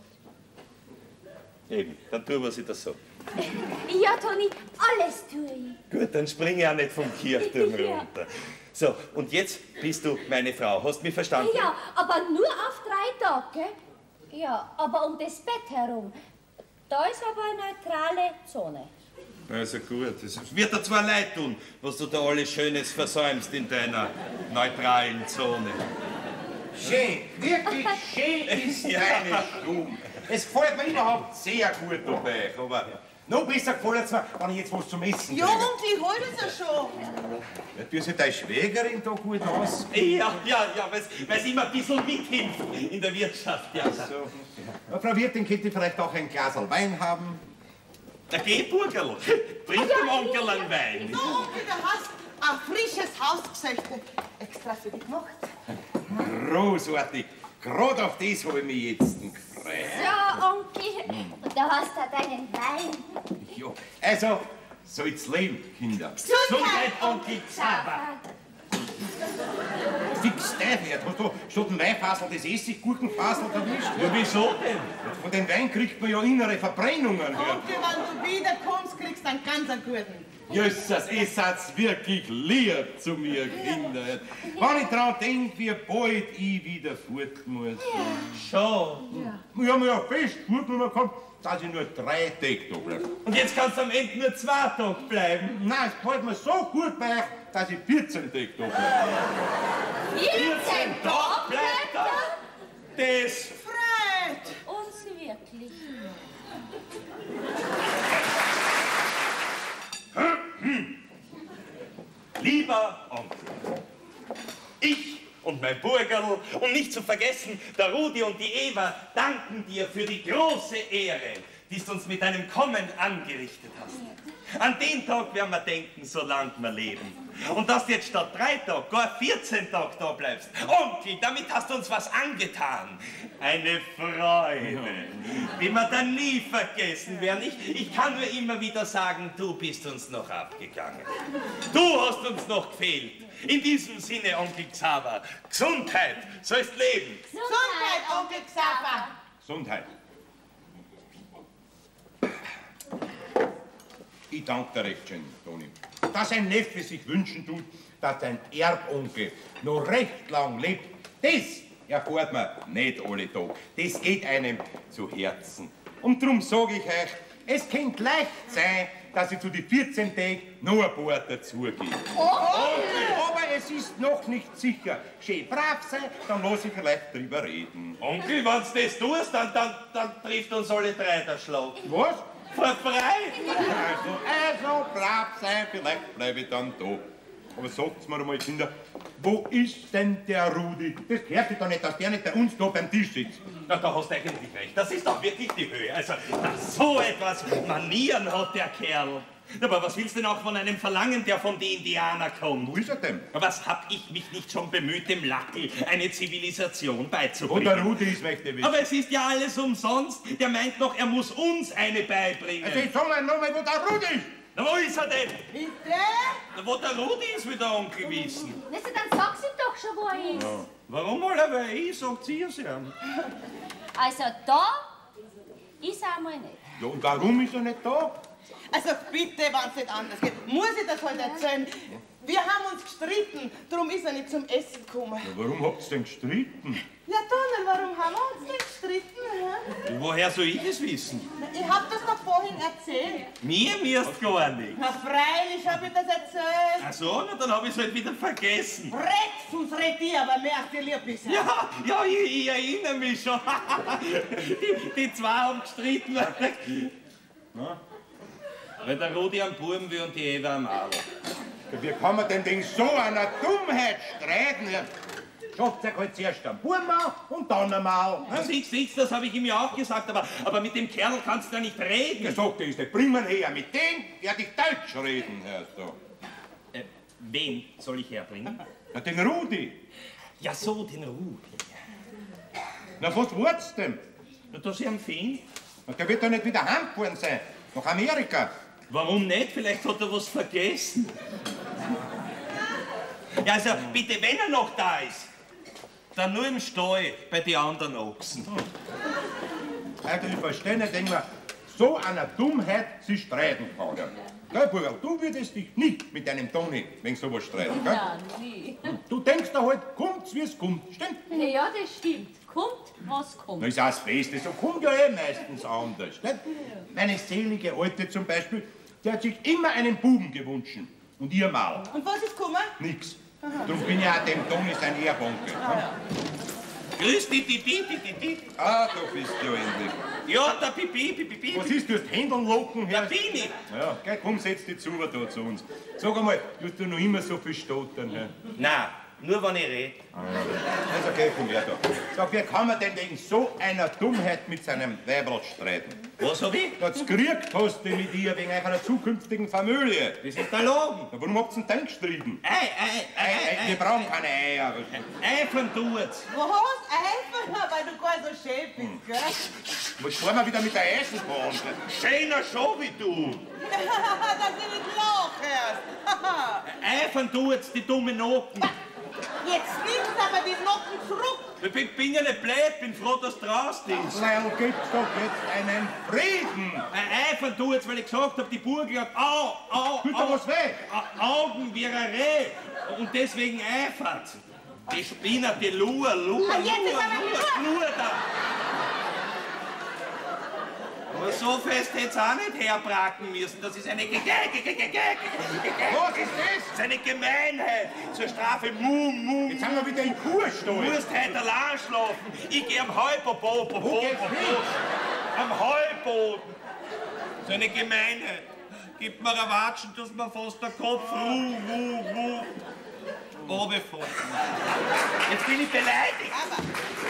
Eben, dann tu, was ich da sag. Ja, Toni, alles tue ich. Gut, dann spring ich auch nicht vom Kirchturm Ja. runter. So, und jetzt bist du meine Frau. Hast du mich verstanden? Ja, aber nur auf drei Tage, gell? Ja, aber um das Bett herum. Da ist aber eine neutrale Zone. Also gut, es wird dir zwar leid tun, was du da alles Schönes versäumst in deiner neutralen Zone. Schön, wirklich schön ist deine Stube. Es gefällt mir überhaupt sehr gut dabei, aber noch besser gefällt es mir, wenn ich jetzt was zum Essen Ja, kriege. Onkel, ich hol das ja schon. Ja, tut sich deine Schwägerin da gut aus? Ja, ja, ja, weil sie immer ein bisschen mithilft in der Wirtschaft. Ja. So. Ja, Frau Wirtin, könnte ich vielleicht auch ein Glas Wein haben? Der Gehburgerl, bring dem Onkel einen Wein. So, Onkel, du hast ein frisches Hausgesöchte. extra für dich gemacht. Großartig. Gerade auf das habe ich mich jetzt gefreut. Ja, Onkel, und da hast du deinen Wein. Ja, also, soll's leben, Kinder. Gesundheit, Onkel Xaver. Fix dein Wert. Hast du statt dem Weinfassel das Essiggurkenfassel erwischt? Ja, wieso denn? Von den Wein kriegt man ja innere Verbrennungen. Ja. Onkel, wenn du wiederkommst, kriegst du einen ganz einen guten. Jesus, ihr seid wirklich lieb zu mir, Kinder. Wenn ich daran denke, wie bald ich wieder fort muss. Schon. Ja. Ich habe mir ja fest vorgenommen gehabt, dass ich nur drei Tage da bleibe. Und jetzt kannst du am Ende nur zwei Tage bleiben. Nein, es gefällt mir so gut bei euch, dass ich vierzehn Tage da bleibe. vierzehn Tage bleibt er? Das Freut! Uns wirklich. Lieber Onkel, ich und mein Burgerl und nicht zu vergessen, der Rudi und die Eva danken dir für die große Ehre, die du uns mit deinem Kommen angerichtet hast. An den Tag werden wir denken, solange wir leben. Und dass du jetzt statt drei Tage gar vierzehn Tage da bleibst. Onkel, damit hast du uns was angetan. Eine Freude, die wir dann nie vergessen werden. Ich, ich kann nur immer wieder sagen, du bist uns noch abgegangen. Du hast uns noch gefehlt. In diesem Sinne, Onkel Xaver, Gesundheit, sollst leben. Gesundheit, Onkel Xaver! Gesundheit. Ich danke dir recht schön, Toni. Dass ein Neffe sich wünschen tut, dass sein Erbonkel noch recht lang lebt, das erfährt man nicht alle Tage. Das geht einem zu Herzen. Und darum sage ich euch, es könnte leicht sein, dass ich zu den vierzehn Tagen noch ein paar dazugebe. Oh. Aber es ist noch nicht sicher. Schön brav sein, dann lass ich vielleicht drüber reden. Onkel, wenn du das tust, dann, dann, dann trifft uns alle drei der Schlag. Was? Verfreit! Also, also, brav sein, vielleicht bleibe ich dann da. Aber sagt's mir mal, Kinder, wo ist denn der Rudi? Das gehört sich doch nicht, dass der nicht bei uns da beim Tisch sitzt. Na, da hast du eigentlich recht. Das ist doch wirklich die Höhe. Also, dass so etwas Manieren hat der Kerl. Aber was willst du denn auch von einem verlangen, der von den Indianern kommt? Wo ist er denn? Was hab ich mich nicht schon bemüht, dem Lackel eine Zivilisation beizubringen? Wo der Rudi ist, möchte ich wissen. Aber es ist ja alles umsonst. Der meint noch, er muss uns eine beibringen. Also, jetzt sag mal nochmal, wo der Rudi ist. Na, wo ist er denn? Bitte? Na, wo der Rudi ist, will der Onkel wissen. Also, dann sag's ihm doch schon, wo er ist. Ja. Warum alle? Weil ich sagt sie es ja. Also, da ist er einmal nicht. Ja, und warum ist er nicht da? Also bitte, wenn es nicht anders geht, muss ich das halt erzählen. Wir haben uns gestritten, darum ist er nicht zum Essen gekommen. Ja, warum habt ihr denn gestritten? Ja, Donner, warum haben wir uns denn gestritten? Hä? Woher soll ich es wissen? Ich hab das doch vorhin erzählt. Mir mirst gar nicht. Na, freilich hab ich das erzählt. Ach so, na, dann hab ich's halt wieder vergessen. Red, sonst red ich, aber merk dir lieb bisher. Ja, ja, ich, ich erinnere mich schon. die, die zwei haben gestritten. Na? Weil der Rudi am Buben will und die Eva am Adel. Wie kann man denn wegen so einer Dummheit streiten? Schafft euch halt zuerst am Buben an und dann einmal. Na, siehst, siehst, das habe ich ihm ja auch gesagt, aber, aber mit dem Kerl kannst du ja nicht reden. Er sagt, er ist der Bringen her. Mit dem werde ich Deutsch reden, hörst du. Äh, wen soll ich herbringen? Na, den Rudi. Ja, so, den Rudi. Na, was wart's denn? Na, da sie am Feen. Na, der wird doch nicht wieder heimgefahren sein. Nach Amerika. Warum nicht? Vielleicht hat er was vergessen. Ja, also bitte, wenn er noch da ist, dann nur im Stall bei den anderen Ochsen. Also ich verstehe nicht, wenn man so einer Dummheit sich streiten kann. Ja. Gell, Burger, du würdest dich nicht mit deinem Toni wegen sowas streiten, gell? Ja, nie. Du denkst da halt, kommt's wie es kommt, stimmt? Ja, das stimmt. Kommt, was kommt. Das ist auch das Beste, so kommt ja eh meistens anders. Nicht? Meine selige Alte zum Beispiel, die hat sich immer einen Buben gewünscht. Und ihr mal. Und was ist gekommen? Nix. Darum bin ich auch dem Toni sein Erbonkel. Grüß dich, die, die, die, die, die. Ah, da bist du endlich. Ja, der Pipi, Pipi, Pipi. Was ist, du hast Händeln locken Der her? Bini. Ja, gell, komm, setz dich zu da zu uns. Sag einmal, du hast du noch immer so viel stottern. Ja? Na, Nur wenn ich rede. Also, okay, komm her da. Sag, wie kann man denn wegen so einer Dummheit mit seinem Weiberl streiten? Was hab ich? Das gekriegt hast du mit ihr wegen einer zukünftigen Familie. Das ist der Laden. Na, warum habt ihr denn dann gestritten? Ei, ei, Ei, ei, ei, wir brauchen keine Eier. Eifern tut's. Was? Einfach, weil du gar so schön bist, gell? Was fahren wir wieder mit der Eisenbahn? Schöner schon wie du. Dass du nicht lachst. Eifern tut's, die dumme Noten. Jetzt nimmst du aber die Noten zurück. Ich bin, bin ja nicht blöd, bin froh, dass du draußen bist. Weil gibt's doch jetzt einen Frieden. Eifern tut's, weil ich gesagt hab, die Burg hat au, au, Tut doch au, was weh. Augen wie ein Reh. Und deswegen eifert. Die Spinner, die Lua, Lua, Ah, jetzt ist Lua, aber Lua, Lua da. Aber so fest hätt's auch nicht herbraten müssen. Das ist eine Ge Ge Ge Ge Ge Ge Was ist das? Das ist eine Gemeinheit. Zur Strafe Mu, Mu. Jetzt haben wir wieder in Du Kuhstall. musst heute allein schlafen. Ich geh am Heubobo, Bobo, Wo geht's Bobo. hin? Am Heuboden. So eine Gemeinheit. Gibt mir ein Watschen, dass mir fast der Kopf ruh, ruh, ruh. Runterfällt. Jetzt bin ich beleidigt. Aber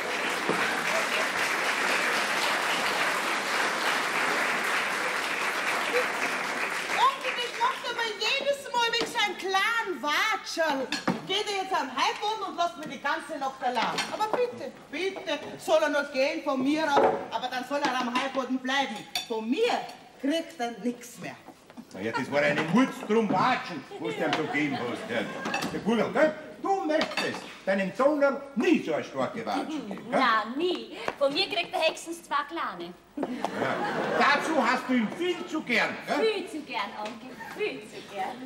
Onkel, das macht aber jedes Mal mit seinem kleinen Watscherl. Geht er jetzt am Heimboden und lasst mir die ganze Nacht allein. Aber bitte, bitte, soll er noch gehen von mir aus, aber dann soll er am Heimboden bleiben. Von mir kriegt er nichts mehr. Naja, das war eine Mutz drum Watschen, was du ihm so gegeben hast. Ja. Der Burgel, gell? Du möchtest deinem Sohn nie so eine starke Watschen geben. Gell? Na, nie. Von mir kriegt der Hexens zwei kleine. Ja. Dazu hast du ihn viel zu gern. Gell? Viel zu gern, Onkel. Viel zu gern.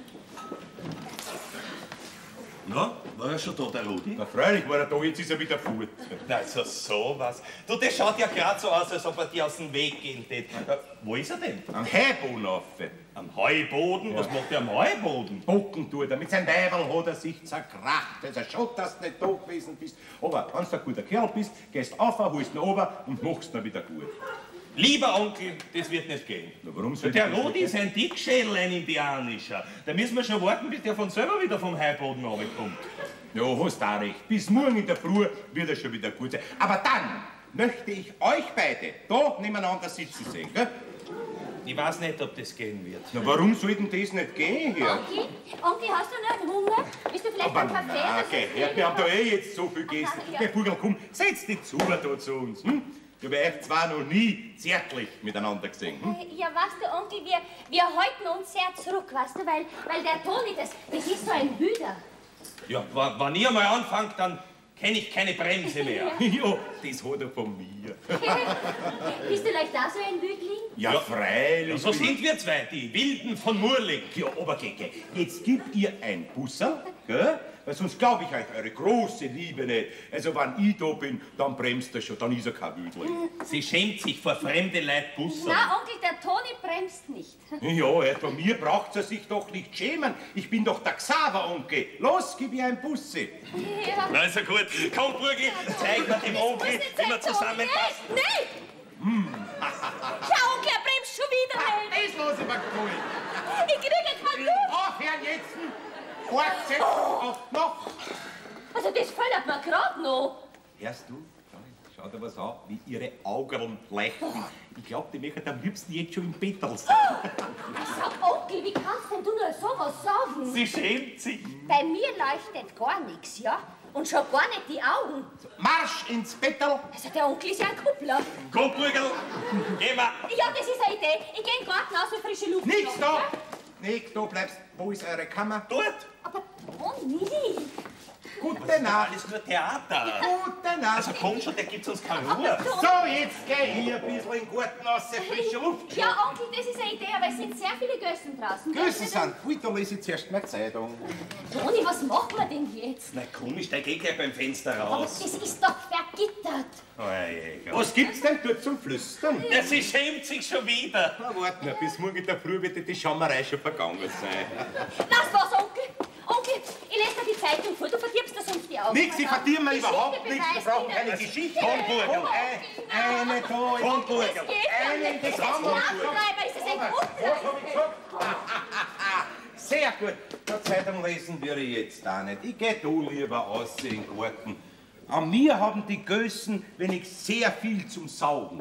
Na, war er schon da, der Rudi? Na freilich war er da, jetzt ist er wieder fort. Also sowas. Du, das schaut ja gerade so aus, als ob er dir aus dem Weg gehen tät. Äh, wo ist er denn? Am Heiboden rauf. Am Heuboden? Was macht er am Heuboden? Bocken tut er. Mit seinem Weiberl hat er sich zerkracht. Also schon, dass du nicht da gewesen bist. Aber wenn du ein guter Kerl bist, gehst auf, holst ihn runter und machst ihn wieder gut. Lieber Onkel, das wird nicht gehen. Na, warum soll Der das nicht Rudi ist ein Dickschädel, ein indianischer. Da müssen wir schon warten, bis der von selber wieder vom Heuboden runterkommt. Ja, hast auch recht. Bis morgen in der Früh wird er schon wieder gut sein. Aber dann möchte ich euch beide da nebeneinander sitzen sehen, gell? Ich weiß nicht, ob das gehen wird. Na, warum soll denn das nicht gehen hier? Onkel, Onkel, hast du noch einen Hunger? Willst du vielleicht Aber einen Kaffee? na, oder so? geh her, wir haben da eh jetzt so viel gegessen. Ja. Der Burgel, komm, setz dich zu da zu uns. Hm? Ich habe euch zwar noch nie zärtlich miteinander gesehen. Hm? Äh, Ja, weißt du, Onkel, wir, wir halten uns sehr zurück, weißt du, weil, weil der Toni, das, das ist so ein Hüter. Ja, wa- wenn ich einmal anfange, dann kenne ich keine Bremse mehr. Ja, das hat er von mir. Bist du vielleicht auch so ein Wütling? Ja, Ja. freilich. Ja, so sind wir zwei, die Wilden von Murling. Ja, aber geh, geh. Jetzt gebt ihr ein Busserl, gell? Weil sonst glaube ich euch eure große Liebe nicht. Also, wenn ich da bin, dann bremst er schon, dann ist er kein Wütling. Sie schämt sich vor fremde Leid Bussen. Na, Onkel, der Toni bremst nicht. Ja, etwa mir braucht er sich doch nicht schämen. Ich bin doch der Xaver-Onkel. Los, gib ihr ein Busse. Ja. Also gut, komm, Burgi, zeig mir dem Onkel, wie wir zusammenpassen. Nein, nein! Schau, Onkel, er bremst schon wieder nicht. Das lasse ich mir gefallen. Ich kriege keine Luft. Aufhören jetzt! Fortsetzen auf noch! Also, das fällt mir gerade noch. Hörst du? Schau dir was an, wie ihre Augen leuchten. Ich glaube, die möchten am liebsten jetzt schon im Bettel sein. Sag, Onkel, wie kannst denn du nur sowas sagen? Sie schämt sich. Bei mir leuchtet gar nichts, ja? Und schon gar nicht die Augen. Marsch ins Bettel! Also, der Onkel ist ja ein Kuppler. Komm, Burgel, geh mal. Ja, das ist eine Idee. Ich gehe in den Garten aus für frische Luft. Nix schnappen, da! ja? Nix da bleibst. Wo ist eure Kammer? Dort. Aber Toni! Gute Nacht! Alles nur Theater. Gute Nacht! Also komm schon, der gibt uns keine Ruhe. So, jetzt geh hier ein bisschen in den Garten raus, frische Luft. Ja, Onkel, das ist eine Idee, aber es sind sehr viele Gössen draußen. Grüße sind. Ui, da lese ich zuerst mal Zeitung. Toni, was machen wir denn jetzt? Na komm, ich steig eh gleich beim Fenster Aber raus. das ist doch vergittert. Oh, je, Gott. Was gibt's denn dort zum Flüstern? Ja, sie schämt sich schon wieder. Na, warte mal, bis morgen in der Früh wird die Schammerei schon vergangen sein. Lass was, Onkel. Onkel, ich lese dir die Zeitung vor, du verdirbst das sonst die Augen. Nix, ich verdiene mir Geschichte überhaupt nichts. Wir beweist brauchen wieder. keine Geschichte. Komm, Burgel. Komm, ein- eine da. Komm, Burgel. Das geht ja Einen nicht. Das ist Gesammeln. ein Nachtreiber, ist das ein Was Kuppler? hab ich gesagt? Sehr gut. Der Zeitung lesen würde ich jetzt auch nicht. Ich geh da lieber aus in den Garten. An mir haben die Gößen wenig sehr viel zum Saugen.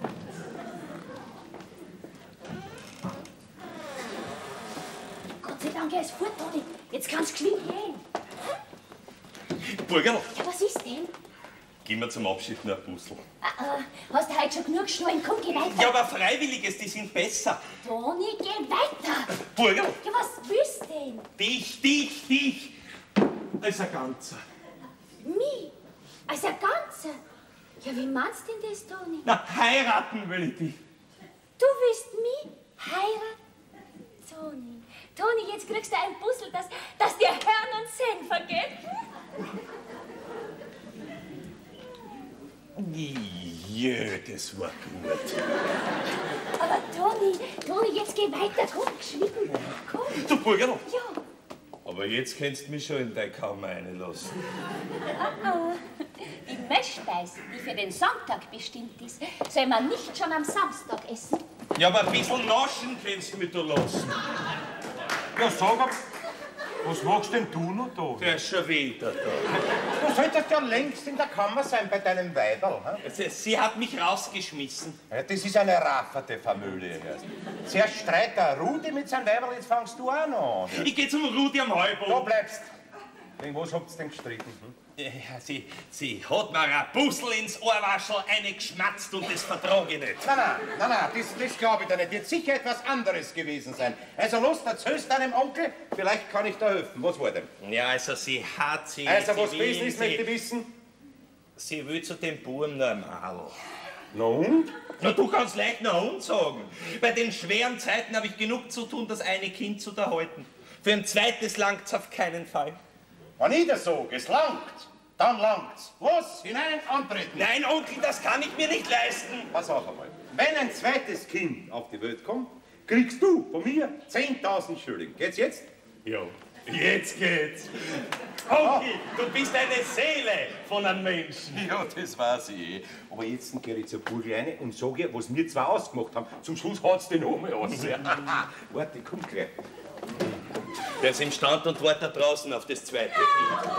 Gott sei Dank, er ist fort, Toni. Jetzt kannst du geschwind gehen. Burgerl, Ja, was ist denn? gib mir zum Abschied noch ein Puzzle. Ah, äh, hast du heute schon genug geschnallt? Komm, geh weiter. Ja, aber Freiwilliges, die sind besser. Toni, geh weiter. Burgerl, Ja, was willst du denn? dich, dich, dich. Als ein Ganzer. Mich? Als ein Ganzer? Ja, wie meinst du denn das, Toni? Na, heiraten will ich dich. Du willst mich heiraten? Toni, Toni, jetzt kriegst du ein Puzzle, das, das dir Herrn und Sinn vergeht. Jö, das war gut. Aber Toni, Toni, jetzt geh weiter. Komm, geschwind. Komm. Du Burgerl, Ja. aber jetzt kannst du mich schon in deine Kammer reinlassen. Oh, die Meschspeise, die für den Sonntag bestimmt ist, soll man nicht schon am Samstag essen. Ja, aber ein bisschen naschen kannst du mich da lassen. Ja, sag mal, was machst denn du noch da? Der ist schon wieder da. Du solltest ja längst in der Kammer sein bei deinem Weiberl. Hm? Sie, sie hat mich rausgeschmissen. Ja, das ist eine rafferte Familie. Zuerst streitet der Rudi mit seinem Weiberl, jetzt fangst du auch noch an. Ich geh zum Rudi am Da Heuboden. bleibst. Wegen was habt ihr denn gestritten? Hm? Ja, sie, sie hat mir ein Puzzle ins Ohrwaschel eingeschmatzt und das vertrage ich nicht. Nein, nein, nein, nein, das, das glaube ich dir nicht. Wird sicher etwas anderes gewesen sein. Also los, erzählst deinem Onkel, vielleicht kann ich da helfen. Was war denn? Ja, also sie hat sie... Also sie was will, gewesen ist, möchte ich sie, wissen. sie will zu dem Buben noch einmal. Na und? Na, du kannst leicht noch und sagen. Bei den schweren Zeiten habe ich genug zu tun, das eine Kind zu erhalten. Für ein zweites langt's auf keinen Fall. Wenn ich das sage, es langt, dann langt's. Los, hinein, antreten. Nein, Onkel, das kann ich mir nicht leisten. Pass auf einmal. Wenn ein zweites Kind auf die Welt kommt, kriegst du von mir zehntausend Schilling. Geht's jetzt? Ja, jetzt geht's. Onkel, du bist eine Seele von einem Menschen. Ja, das weiß ich eh. Aber jetzt gehe ich zur Burg rein und sage ihr, was wir zwei ausgemacht haben. Zum Schluss hat's den noch mal aus. Warte, komm gleich. Der ist im Stand und wartet draußen auf das zweite Kind.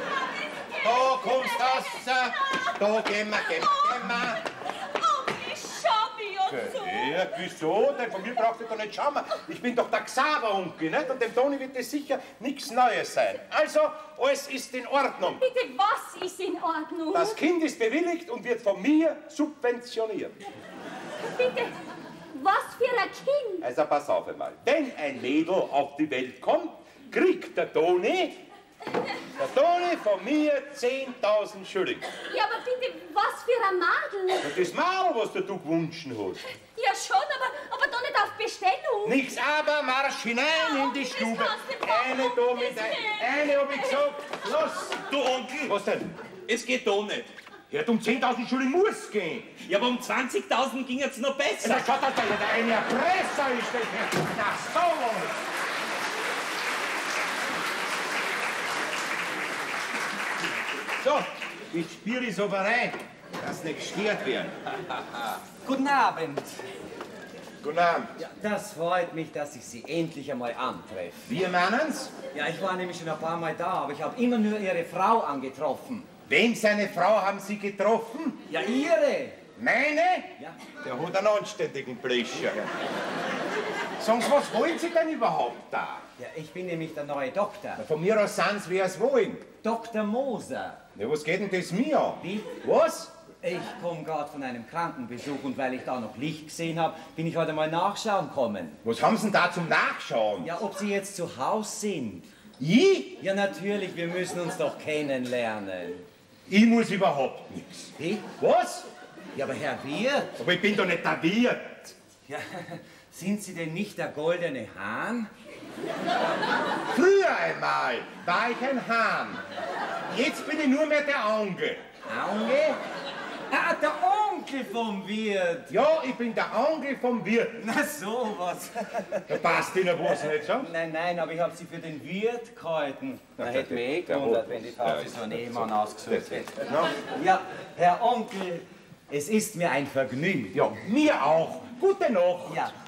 Da kommst du raus. Da gehen wir, gehen wir, gehen wir. Oh, ich schau mich ja zu. Ja, wieso? Denn von mir braucht ihr doch nicht schauen. Ich bin doch der Xaver-Onkel, nicht? Und dem Toni wird das sicher nichts Neues sein. Also, alles ist in Ordnung. Bitte, was ist in Ordnung? Das Kind ist bewilligt und wird von mir subventioniert. Bitte, was für ein Kind? Also pass auf einmal. Wenn ein Mädel auf die Welt kommt, kriegt der Toni, der Toni von mir zehntausend Schilling. Ja, aber bitte, was für ein Madel? Und das Mal, was du gewünscht hast. Ja, schon, aber, aber doch nicht auf Bestellung. Nix aber, marsch hinein Ja, in die das Stube. kannst du machen, Eine da mit das ein, geht. eine hab ich gesagt. Los. Du Onkel, Was denn? es geht da nicht. Ja, um zehntausend Schilling muss gehen. Ja, aber um zwanzigtausend ging es noch besser. Da schaut halt der eine Erpresser ist das hier. Na so. So, jetzt spiele ich souverän, dass nicht gestört werden. Guten Abend. Guten Abend. Ja, das freut mich, dass ich Sie endlich einmal antreffe. Wir meinen's? Ja, ich war nämlich schon ein paar Mal da, aber ich habe immer nur Ihre Frau angetroffen. Wem seine Frau haben Sie getroffen? Ja, Ihre? Meine? Ja. Der hat einen anständigen Bläscher. Sagen Sie, was wollen Sie denn überhaupt da? Ja, ich bin nämlich der neue Doktor. Von mir aus sind Sie, wer es wollen. Doktor Moser. Ja, was geht denn das mir an? Wie? Was? Ich komme gerade von einem Krankenbesuch und weil ich da noch Licht gesehen habe, bin ich heute mal nachschauen kommen. Was haben Sie denn da zum Nachschauen? Ja, ob Sie jetzt zu Hause sind? Ich? Ja, natürlich, wir müssen uns doch kennenlernen. Ich muss überhaupt nichts. Wie? Was? Ja, aber Herr Wirt? Aber ich bin doch nicht der Wirt. Ja, sind Sie denn nicht der goldene Hahn? Früher einmal war ich ein Hahn. Jetzt bin ich nur mehr der Onkel. Auge? Ah, der Onkel vom Wirt. Ja, ich bin der Onkel vom Wirt. Na sowas. Da passt Ihnen was nicht schon? Nein, nein, aber ich habe Sie für den Wirt gehalten. Da der- hätte mich eh der gewundert, Hof- wenn die Frau sich so einen Ehemann ausgesucht hätte. Ja. Ja, Herr Onkel, es ist mir ein Vergnügen. Ja, mir auch. Gute Nacht. Ja,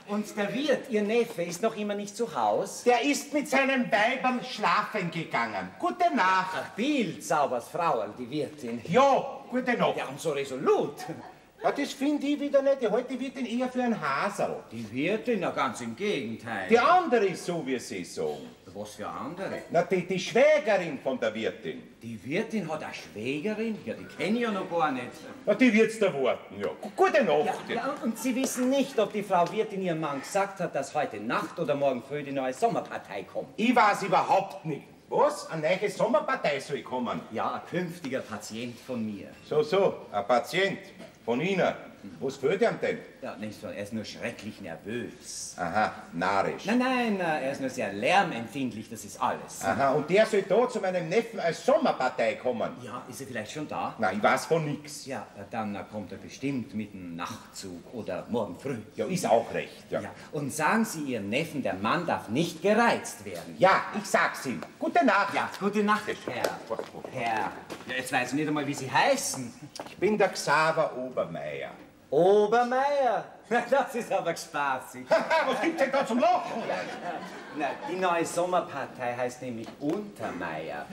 Und der Wirt, Ihr Neffe, ist noch immer nicht zu Haus? Der ist mit seinen Weibern schlafen gegangen. Gute Nacht. Ach, Bild, Saubers Frauel, die Wirtin. Ja, gute Nacht. Ja, und so resolut. Ja, das finde ich wieder nicht. Ich halte die Wirtin eher für ein Haserl. Die Wirtin, na ganz im Gegenteil. Die andere ist so, wie sie sagen. Was für andere? Na, die, die Schwägerin von der Wirtin. Die Wirtin hat eine Schwägerin? Ja, die kenne ich ja noch gar nicht. Na, die wird's da warten, ja. Gute Nacht. Ja, ja, und Sie wissen nicht, ob die Frau Wirtin ihrem Mann gesagt hat, dass heute Nacht oder morgen früh die neue Sommerpartei kommt. Ich weiß überhaupt nicht. Was? Eine neue Sommerpartei soll kommen? Ja, ein künftiger Patient von mir. So, so, ein Patient von Ihnen. Was fehlt ihm denn? Ja, nicht so, er ist nur schrecklich nervös. Aha, narrisch. Nein, nein, er ist nur sehr lärmempfindlich, das ist alles. Aha, und der soll da zu meinem Neffen als Sommerpartei kommen? Ja, ist er vielleicht schon da? Nein, ich weiß von nix. Ja, dann kommt er bestimmt mit dem Nachtzug oder morgen früh. Ja, ist auch recht, ja. Ja, und sagen Sie Ihrem Neffen, der Mann darf nicht gereizt werden. Ja, ich sag's ihm. Gute Nacht. Ja, gute Nacht, Herr. Herr, ja, jetzt weiß ich nicht einmal, wie Sie heißen. Ich bin der Xaver Obermeier. Obermeier, das ist aber spaßig. Was gibt's denn da zum Lachen? Na, die neue Sommerpartei heißt nämlich Untermeier.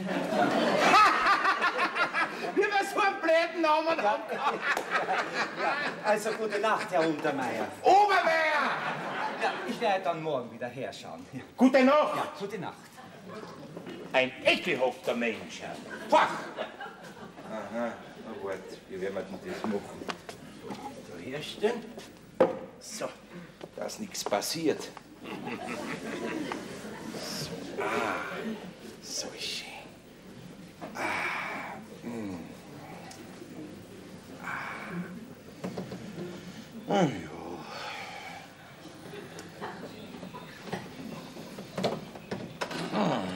Wie wir so einen blöden Namen haben. Ja, also gute Nacht, Herr Untermeier. Obermeier! Ja, ich werde dann morgen wieder herschauen. Ja, Gute Nacht. ja gute Nacht. Ein ekelhafter Mensch. Fach! Aha, na wart, wie werden wir denn das machen? So herstellen. So, dass nichts passiert. So, ah, so schön. Ah, mm. Ah. Ah, ja. Ah.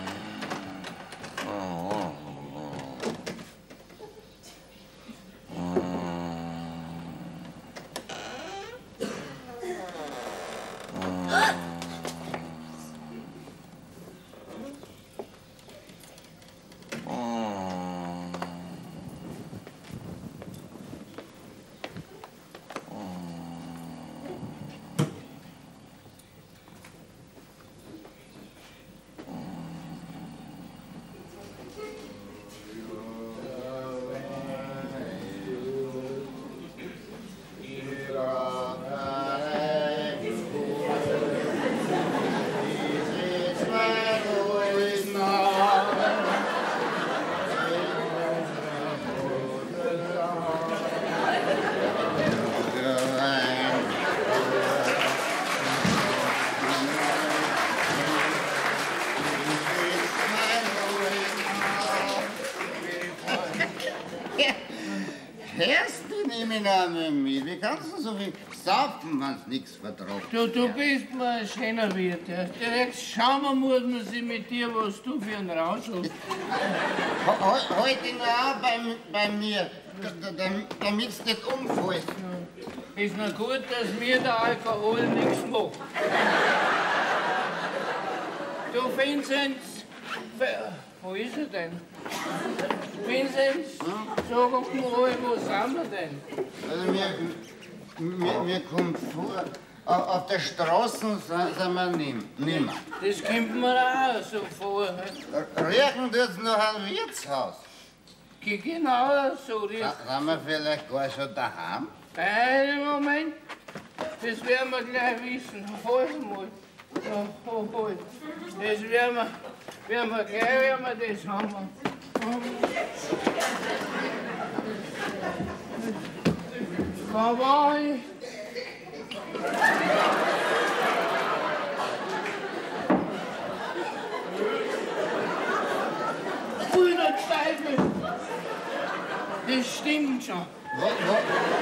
Hörst du nicht mehr mit mir? Wie kannst du so viel saufen, wenn's nichts vertraut? Du, du bist mir ein schöner Wirt. Ja. Jetzt schauen wir, muss man sich mit dir, was du für einen Rausch hast. Halt ihn auch bei, bei mir, damit es nicht umfällt. Ist nur gut, dass mir der Alkohol nichts macht. Du, Vincent, wo ist er denn? Vincent, sag uns mal, wo sind wir denn? Also mir, mir, mir kommt vor, auf der Straße sind wir nimmer. Das kommt mir auch so vor. Riechen tut's nach einem Wirtshaus. Genau so. Das Sind wir vielleicht gar schon daheim? einen Moment, das werden wir gleich wissen. Halt mal. Ja, halt. Das werden wir, werden wir gleich werden wir das haben. Wo war ich? Grüner Teufel! Das stimmt schon. Wo, wo?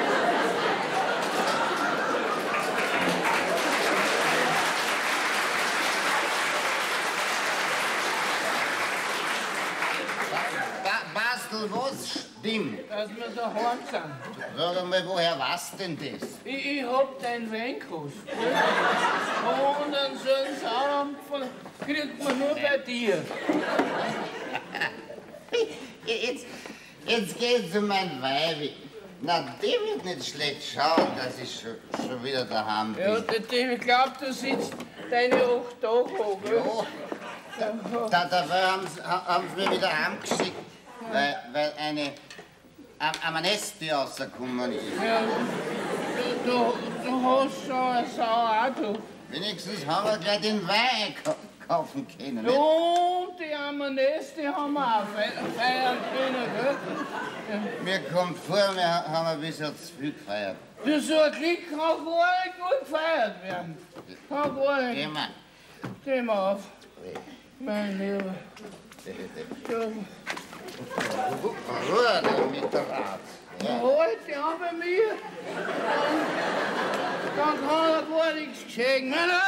Bastel, was stimmt? Dass wir daheim sind. Sag einmal, woher weißt denn das? Ich, ich hab deinen Wein gekostet. Und einen so einen Saurampfer kriegt man nur bei dir. Jetzt, jetzt geht's um mein Weibi. Na, die wird nicht schlecht schauen, dass ich schon, schon wieder daheim bin. Ja, ich glaube, du sitzt deine acht Tage hoch. Ja, da, dafür haben sie, haben sie mich wieder heimgeschickt, weil, weil eine Am Amnestie rausgekommen ist. Ja, du, du, du hast schon eine Sau auch, du. Wenigstens haben wir gleich den Wein kaufen können. Nicht? Und die Amnestie haben wir auch fe- feiern können, gell? Mir kommt vor, wir haben ein bisschen zu viel gefeiert. Du, so ein Klick kann gar nicht gut gefeiert werden. Kann gar nicht. Geh mal. Steh mal auf. Mein Lieber. Ja. Ruhe mit der Rat. Ja. Halt die an bei mir. Dann kann er gar nichts geschehen. Nein, nein,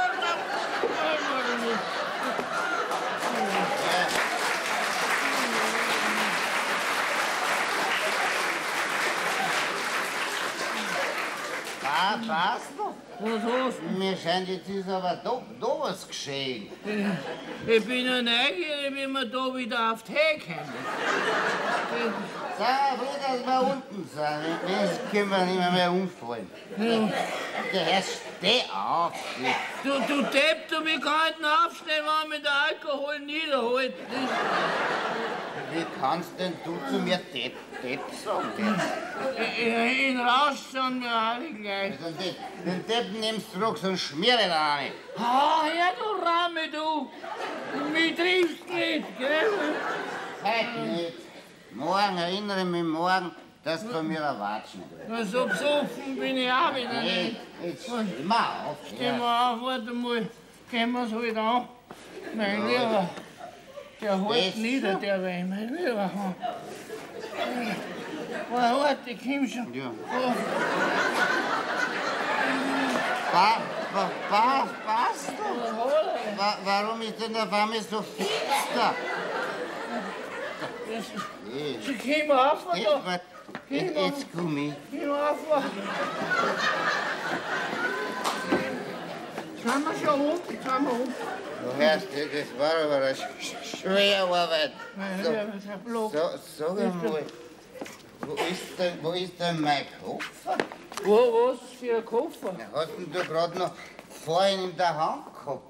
Ah, passt noch. was hast Mir scheint, jetzt ist aber da, da was geschehen. du? Ich bin ja neugierig, wie wir da wieder auf die Höhe kommen. Sag mal, dass wir unten sind. Jetzt können wir nicht mehr, mehr umfallen. Der Herr, steh auf. Du, du Depp, du, wie kann ich denn aufstehen, wenn mich der Alkohol niederholt? Wie kannst denn du zu mir Depp, Depp sagen? Ich, ich rausch schon mir alle gleich. Also den, den Depp nimmst du doch so einen Schmiere da rein. Ah, ja, du Ramme, du. Mich triffst nicht, gell? Heute nicht. Morgen erinnere mich morgen, dass du von mir erwatschen kriegst. Na, so besoffen bin ich auch wieder Hey, nicht. jetzt steh mal auf. Geh Ja. mal auf, warte mal. Gehen wir's halt an. Mein Lieber, der hält Das nieder, so. der Wein, mein Lieber. Warte, warte, ich komm schon. Ja. Oh, Pa, pa, pa, passt doch. was hat er? Wa, warum ist denn der Fame so fix da? Das- Hey, Sie kommen auf, jetzt, da. wat- jetzt, jetzt komm ich. Komm auf. Sind wir schon um? Sind wir um? Du hörst, das war aber eine sch- sch- schwere Arbeit. Mein So, Lieber, der Block. so, sag einmal, wo ist denn, wo ist denn mein Koffer? Wo, was für ein Koffer? Na, hast denn du gerade noch vorhin in der Hand gehabt?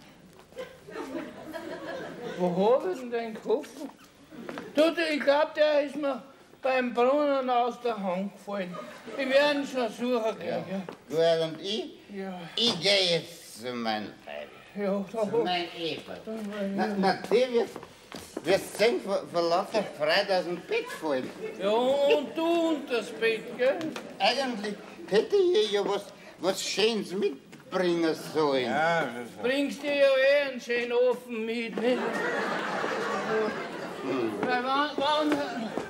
Wo hab ich denn den Koffer? Du, du, ich glaub, der ist mir beim Brunnen aus der Hand gefallen. Wir werden schon suchen gehen. Ja. Du und ich, Ja, ich gehe jetzt zu meinem Weib, ja, da zu meinem Eva. Na, na, die wird, wird sehen, vor, vor lauter Freude aus dem Bett fallen. ja, und du und das Bett, gell? Eigentlich hätte ich ja was, was Schönes mitbringen sollen. Ja, Bringst dir ja eh einen schönen Ofen mit, nicht? Weil wann, wann,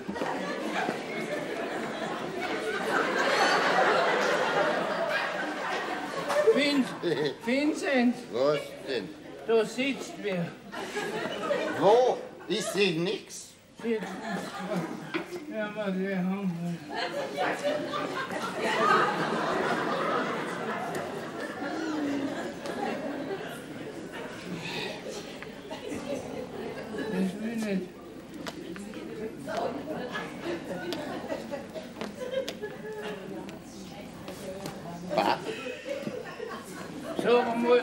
Vin, Vincent, Was denn? da sitzt wer. Wo? Ich sehe nichts. Sitzt. Ja, was wir haben. Das will ich nicht. Was? Sag mal.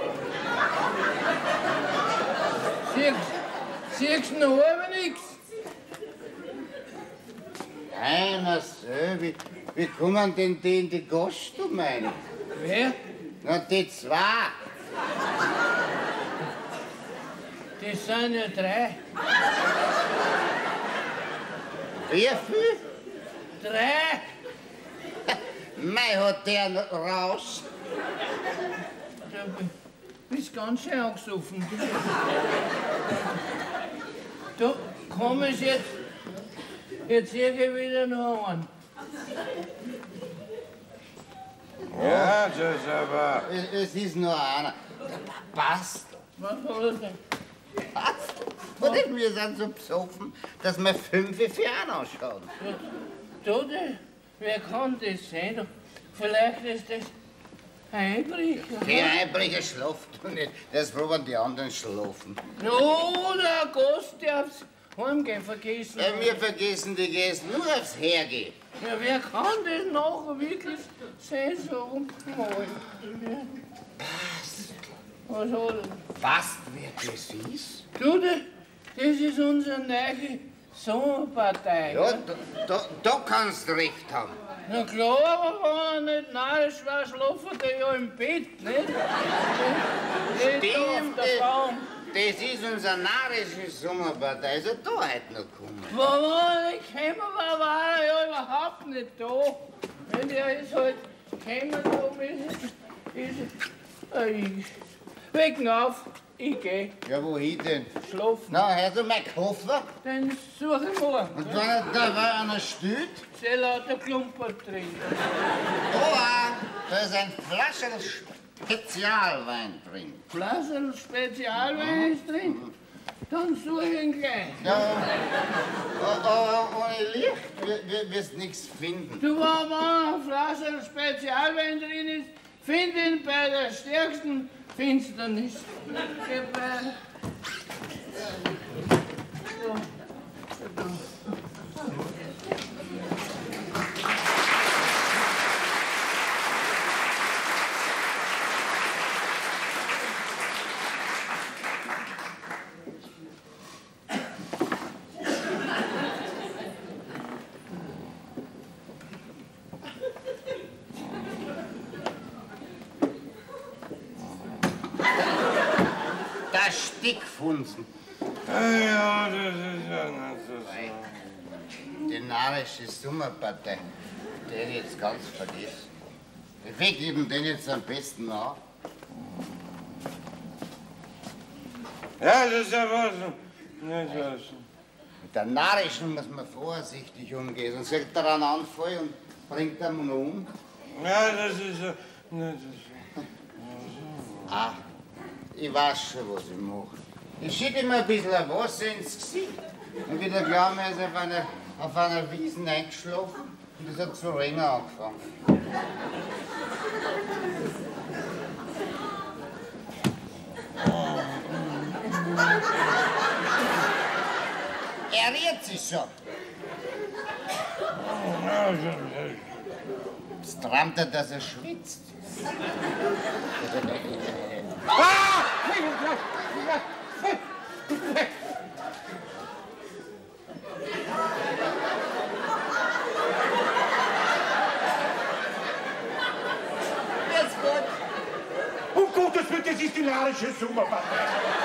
Siehst, siehst du noch halb nichts? Einer so, wie, wie kommen denn die in die Gaststube rein? Wer? Na, die zwei. Das sind ja drei. Wie viel? Drei! Mei hat der einen Rausch. Du bist ganz schön angesoffen. Du, komm es jetzt. Jetzt sehe ich wieder noch einen. ja, das ist aber. Es, es ist nur einer. Passt. Was war das denn? Passt. Und wir sind so besoffen, dass wir fünf für einen ausschauen. Du, die, wer kann das sein? Du, vielleicht ist das ein Einbrecher. Die Einbrecher schlaft doch nicht. Das probieren die anderen schlafen. Ja, der Gast darf heimgehen vergessen. Äh, wir vergessen die Gäste nur aufs Hergehen. Ja, wer kann das nachher wirklich sehen, so rumgemalt? Was hat er? Was, wer das ist? Du, das ist unsere neue Sommerpartei. Ja, gell? da, da, da kannst du recht haben. Na klar, aber wenn er nicht narrisch war, schlafen der ja im Bett, nicht? Nicht da in der Baum. Das ist unsere narische Sommerpartei, also da heute noch kommen. Wo er nicht gekommen war, war er ja überhaupt nicht da. Wenn er ist halt gekommen, da ist, ist ich. Wecken auf, ich geh. Ja, wohin denn? Schlafen. Na, hör du mein Koffer? Den suche ich mal. Und wenn er da war einer steht, Sehr lauter Klumper drin. da auch, da ist ein Flasche Spezialwein drin. Flaschen Spezialwein ist drin. Dann suche ich ihn gleich. Ja, aber ohne Licht wir- wirst du nichts finden. Du, wenn eine Flasche Spezialwein drin ist, find ihn bei der stärksten Finsternis. Geh bei... So. Das Stickfunzen. Ja, das ist ja nicht so. Die narische Sommerpartei, die hätte ich jetzt ganz vergessen. Wir geben den jetzt am besten nach. Ja, das ist ja was. Nicht was. Mit der narischen muss man vorsichtig umgehen, sonst kriegt er einen Anfall und bringt ihn um. Ja, das ist ja nicht so. Ah, ich weiß schon, was ich mache. Ich schütte ihm ein bisschen Wasser ins Gesicht und wieder glauben, er ist auf einer, auf einer Wiesen eingeschlafen und es hat zu regnen angefangen. Er rührt sich schon. Jetzt träumt er, dass er schwitzt. Jetzt gut. Um Gottes Willen, das ist die narische Sommerpartei.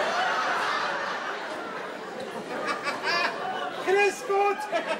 Grüß Gott.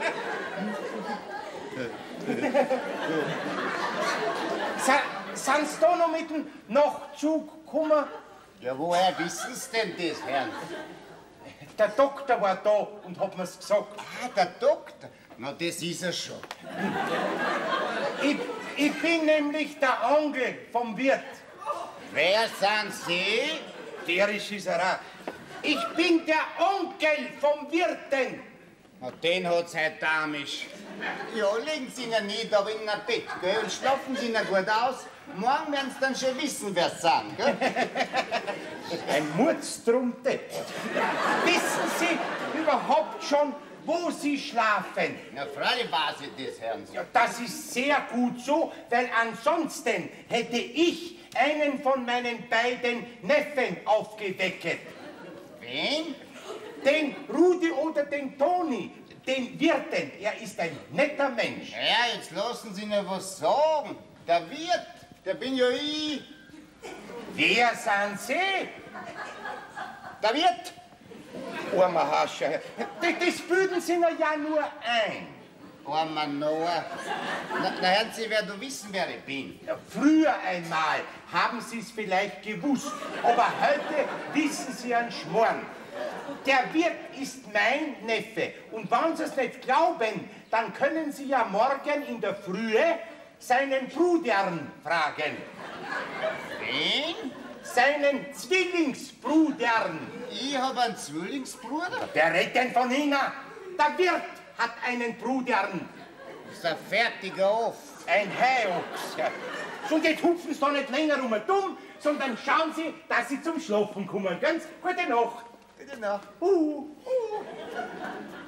Sind Sie da noch mit dem Nachtzug gekommen? Ja, woher wissen Sie denn das, Herrn? Der Doktor war da und hat mir's gesagt. Ah, der Doktor. Na, das ist er schon. Ich, ich bin nämlich der Onkel vom Wirt. Wer sind Sie? Der ist er auch. Ich bin der Onkel vom Wirten. Na, den hat's heute damisch. Ja, legen Sie ihn nicht aber in ein Bett, gell, und schlafen Sie ihn gut aus. Morgen werden Sie dann schon wissen, wer Sie sind, gell? Ein Mordstrumte. Wissen Sie überhaupt schon, wo Sie schlafen? Na, freilich weiß ich das, Herrn. Ja, das ist sehr gut so, weil ansonsten hätte ich einen von meinen beiden Neffen aufgeweckt. Wen? Den Rudi oder den Toni, den Wirten. Er ist ein netter Mensch. Ja, jetzt lassen Sie mir was sagen. Der Wirt, der bin ja ich. Wer sind Sie? Der Wirt. Armer Hascher. Das, das bilden Sie mir ja nur ein. Armer Noah. Na, na, hören Sie, wer du wissen, wer ich bin. Ja, früher einmal haben Sie es vielleicht gewusst, aber heute wissen Sie einen Schmorn. Der Wirt ist mein Neffe und wenn Sie es nicht glauben, dann können Sie ja morgen in der Frühe seinen Brudern fragen. Wen? Seinen Zwillingsbrudern. Ich habe einen Zwillingsbruder. Der Retten von Ihnen. Der Wirt hat einen Brudern. Das ist ein fertiger Off. Ein Haiuchs. Ja. Und jetzt hupfen Sie da nicht länger um dumm, sondern schauen Sie, dass Sie zum Schlafen kommen. Ganz gute Nacht. Gute Nacht. Uh, uh.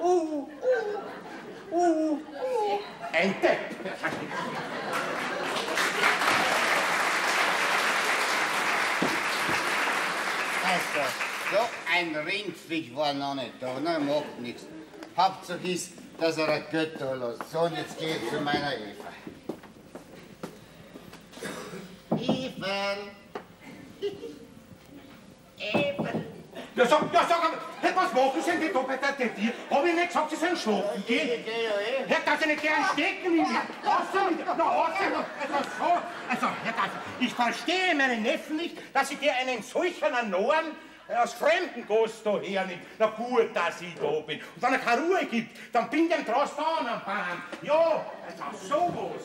uh, uh, uh, uh. Ein Depp. Also, so ein Rindfick war noch nicht da, ne, macht nichts. Hauptsache ist, dass er ein Götter lässt. So, und jetzt geh ich zu meiner Eva. Eva. Eva. Ja, sag, ja, sag, hey, was machen Sie denn da bei der Teddy? Hab ich nicht gesagt, Sie sollen schlafen gehen? Ich geh ja eh. Herr, darf ich nicht gern stecken in mir? Außer mit, na, außer, also so. Also, Herr Darf, ich verstehe meinen Neffen nicht, dass ich dir einen solchen Norn aus fremden Gast da hernimmt. Na gut, dass ich da bin. Und wenn er keine Ruhe gibt, dann bin ich dem draußen an am Bahn. Ja, also sowas.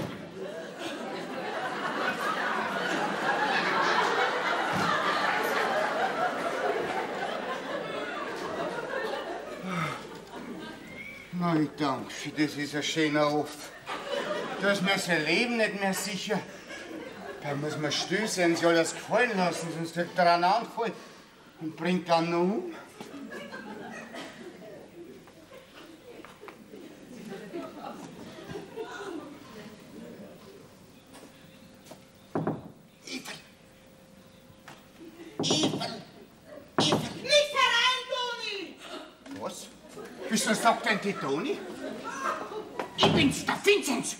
Mein Dank, das ist ein schöner Hof. Da ist mir sein Leben nicht mehr sicher. Da muss man still sein, sich alles gefallen lassen, sonst wird er einen Anfall und bringt dann noch um. Evel! Evel! Evel! Nicht herein, Toni! Was? Wieso sagt denn die Toni? Ich bin's, der Vinzenz.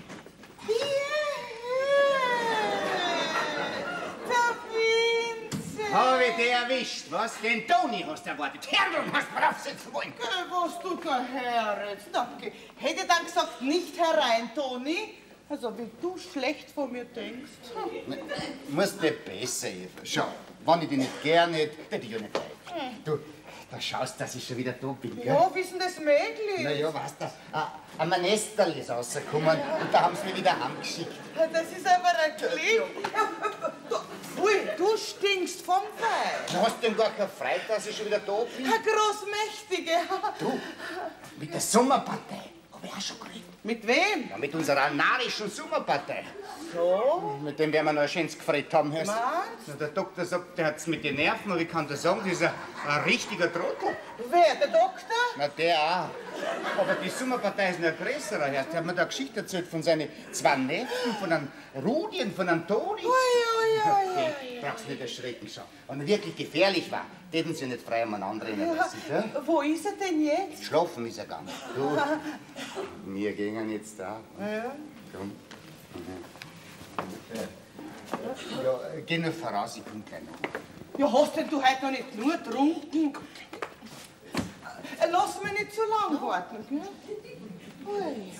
Habe ich dich erwischt, was? Den Toni hast du erwartet. Herrn, hast du draufsitzen wollen. Äh, Was du da herredst, danke. Hätte dann gesagt, nicht herein, Toni? Also, wie du schlecht von mir denkst. Hm. Musst nicht besser, Eva. Schau, wenn ich dich nicht gern hätte, hätte ich ja nicht leid. Du, da schaust, dass ich schon wieder da bin, gell? Ja, wie ist denn das möglich? Na ja, weißt du, ein Manesterl ist rausgekommen und da haben sie mich wieder heimgeschickt. Das ist aber ein Klick. Ui, du stinkst vom Wein. Du hast denn gar keine Freude, dass ich schon wieder da bin? Herr Großmächtige. Du, mit der Sommerpartei habe ich auch schon geredet. Mit wem? Ja, mit unserer narischen Sommerpartei. So? Mit dem werden wir noch ein schönes gefreut haben. Hörst du? Was? Na, der Doktor sagt, der hat's mit den Nerven, aber ich kann dir sagen, das ist ein, ein richtiger Trottel. Wer, der Doktor? Na, der auch. Aber die Sommerpartei ist noch ein größerer, Herr. Der hat mir da eine Geschichte erzählt von seinen zwei Neffen, von einem Rudi und von einem Toni. Ui, ui, ui, ui. Okay, brauchst nicht erschrecken, schau. Wenn er wirklich gefährlich war, täten sie nicht frei umeinander rennen lassen, gell? Wo ist er denn jetzt? Schlafen ist er gegangen. Du, wir gehen jetzt da. Ja. Komm. Ja, geh nur voraus, ich komm gleich noch. Ja, hast denn du heute noch nicht nur getrunken? Äh, Lass mich nicht zu lang warten, gell? Ui.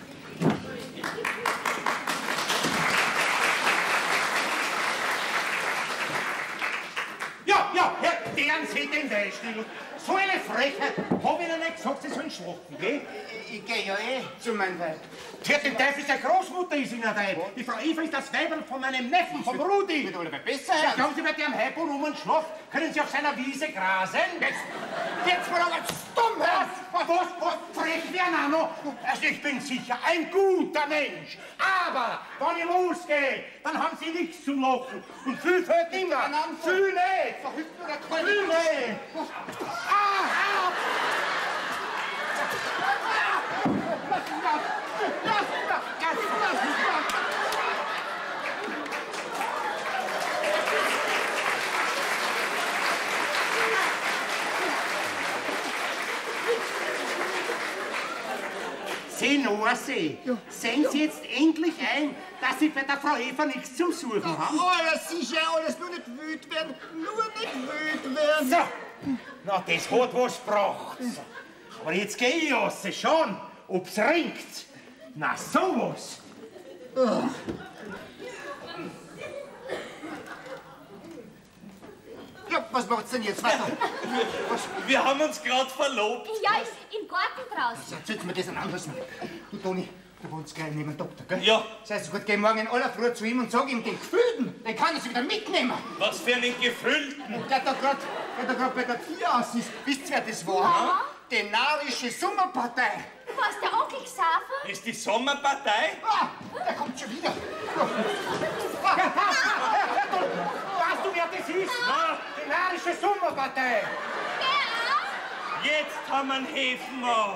Ja, ja, Herr, deren Sie den Beistiegel. So eine Frechheit. Hab ich Ihnen nicht gesagt, Sie sollen schlafen, gell? Ich, ich geh ja eh zu meinem Weib. Für den Teufel, seine Großmutter ist in der Weib. Die Frau Eva ist das Weiberl von meinem Neffen, vom Rudi. Wird alle besser, Ja, Herr. glauben Sie, wird der am Heilboden rum und schlaft? Können Sie auf seiner Wiese grasen? Jetzt, jetzt mal aber stumm, Herr! Was, was, was, frech werden auch noch? Also ich bin sicher ein guter Mensch. Aber, wenn ich losgehe, dann haben Sie nichts zu lachen. Und viel fällt immer. Viel nicht. Viel nicht. Ah, ah. Lass mich das. Lass mich das. Lass mich das. Senorsee, ja. Sehen Sie jetzt endlich ein, dass Sie bei der Frau Eva nichts zu suchen haben? Oh, ja, sicher, alles nur nicht wütend werden. Nur nicht wütend werden. So, na, das hat was gebracht. Aber jetzt geh ich raus, schon, ob's ringt. Na, sowas. Oh. Ja, was macht's denn jetzt weiter? Was? Wir haben uns gerade verlobt. Ja, ist im Garten draußen. Erzählt mir das an anders. Du, Toni, du wohnst gleich neben dem Doktor, gell? Ja. Das heißt, gut, geh morgen in aller Früh zu ihm und sag ihm den Gefühlten, den kann ich wieder mitnehmen. Was für einen Gefühlten. Der da gerade bei der Tür aus ist. Wisst ihr, wer das war? Ja. Die narische Sommerpartei. Was, der Onkel Xaver? Ist die Sommerpartei? Ah, der kommt schon wieder. Weißt du, wer das ist? Na, die narische Sommerpartei. Jetzt haben wir einen Häfen auf.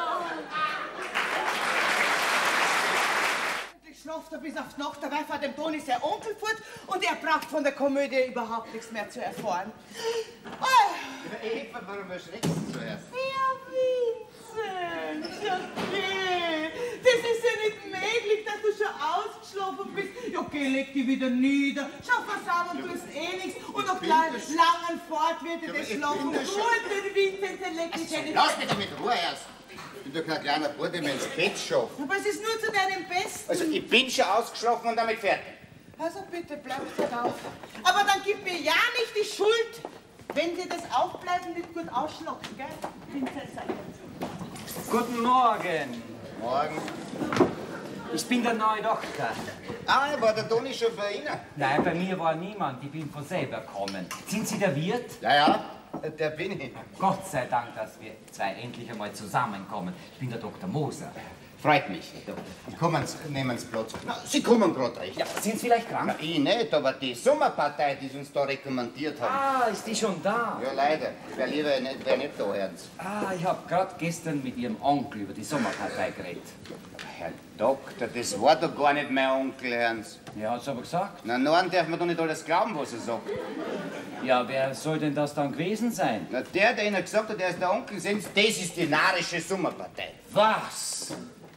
Endlich schlaft er bis auf die Nacht, dabei fährt dem Toni sein Onkel fort und er braucht von der Komödie überhaupt nichts mehr zu erfahren. Oh. Eva, warum erschreckst du zuerst? Ja, Vincent, ja, geh. Das ist ja nicht möglich, dass du schon ausgeschlafen bist. Ja, geh, leg dich wieder nieder. Schau, versauen, du tust eh nichts. Und noch gleich langen Fahrt wird dir das Schlafen. Gut, den Vincent, den leg dich ja nicht. Lass mich damit Ruhe erst. Ich bin doch kein kleiner Bruder, der mir ins Bett schafft. Aber es ist nur zu deinem Besten. Also, ich bin schon ausgeschlafen und damit fertig. Also bitte, bleib darauf. Aber dann gib mir ja nicht die Schuld, wenn dir das Aufbleiben nicht gut ausschlagt, gell? Prinzessin. Guten Morgen. Morgen. Ich bin der neue Doktor. Ah, war der Toni schon bei Ihnen? Nein, bei mir war niemand. Ich bin von selber gekommen. Sind Sie der Wirt? Ja, ja, der bin ich. Gott sei Dank, dass wir zwei endlich einmal zusammenkommen. Ich bin der Doktor Moser. Freut mich, Herr Doktor. Kommen Sie, nehmen Sie Platz. Na, Sie kommen gerade recht. Ja, sind Sie vielleicht krank? Na, ich nicht, aber die Sommerpartei, die Sie uns da rekommandiert haben. Ah, ist die schon da? Ja, leider. Ich wäre lieber nicht, wär nicht da, Herrn. Ah, ich habe gerade gestern mit Ihrem Onkel über die Sommerpartei geredet. Herr Doktor, das war doch gar nicht mein Onkel, Herrn. Ja, hat's aber gesagt. Na, nein, darf man doch nicht alles glauben, was er sagt. Ja, wer soll denn das dann gewesen sein? Na, der, der Ihnen gesagt hat, der ist der Onkel, sehen Sie, das ist die narische Sommerpartei. Was?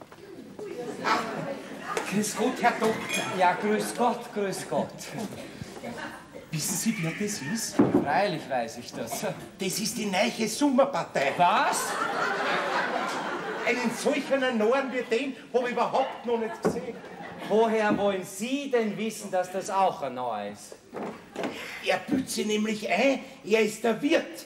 Grüß Gott, Herr Doktor. Ja, grüß Gott, grüß Gott. Wissen Sie, wer das ist? Freilich weiß ich das. Das ist die neue Sommerpartei. Was? Einen solchen Norn wie den habe ich überhaupt noch nicht gesehen. Woher wollen Sie denn wissen, dass das auch ein Neuer ist? Er bildet sich nämlich ein, er ist der Wirt.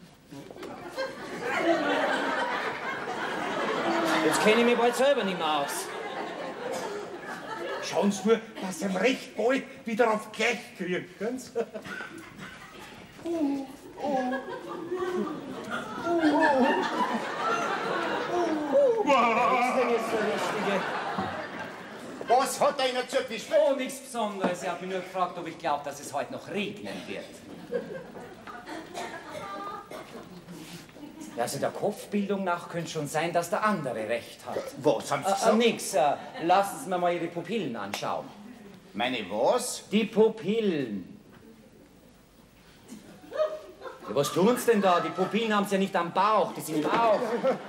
Jetzt kenne ich mich bald selber nicht mehr aus. Schauen Sie nur, dass Sie ihn recht bald wieder auf gleich kriegen. Ganz. Oh, oh. Was ist denn jetzt der Richtige? Was hat er Ihnen zugewischt? Oh, nichts Besonderes. Er hat mich nur gefragt, ob ich glaube, dass es heute noch regnen wird. Ja, also der Kopfbildung nach könnte schon sein, dass der andere recht hat. Was haben Sie Äh, gesagt? äh, nix. Äh, lassen Sie mir mal Ihre Pupillen anschauen. Meine was? Die Pupillen. Ja, was tun Sie denn da? Die Pupillen haben Sie ja nicht am Bauch, die sind im Auge.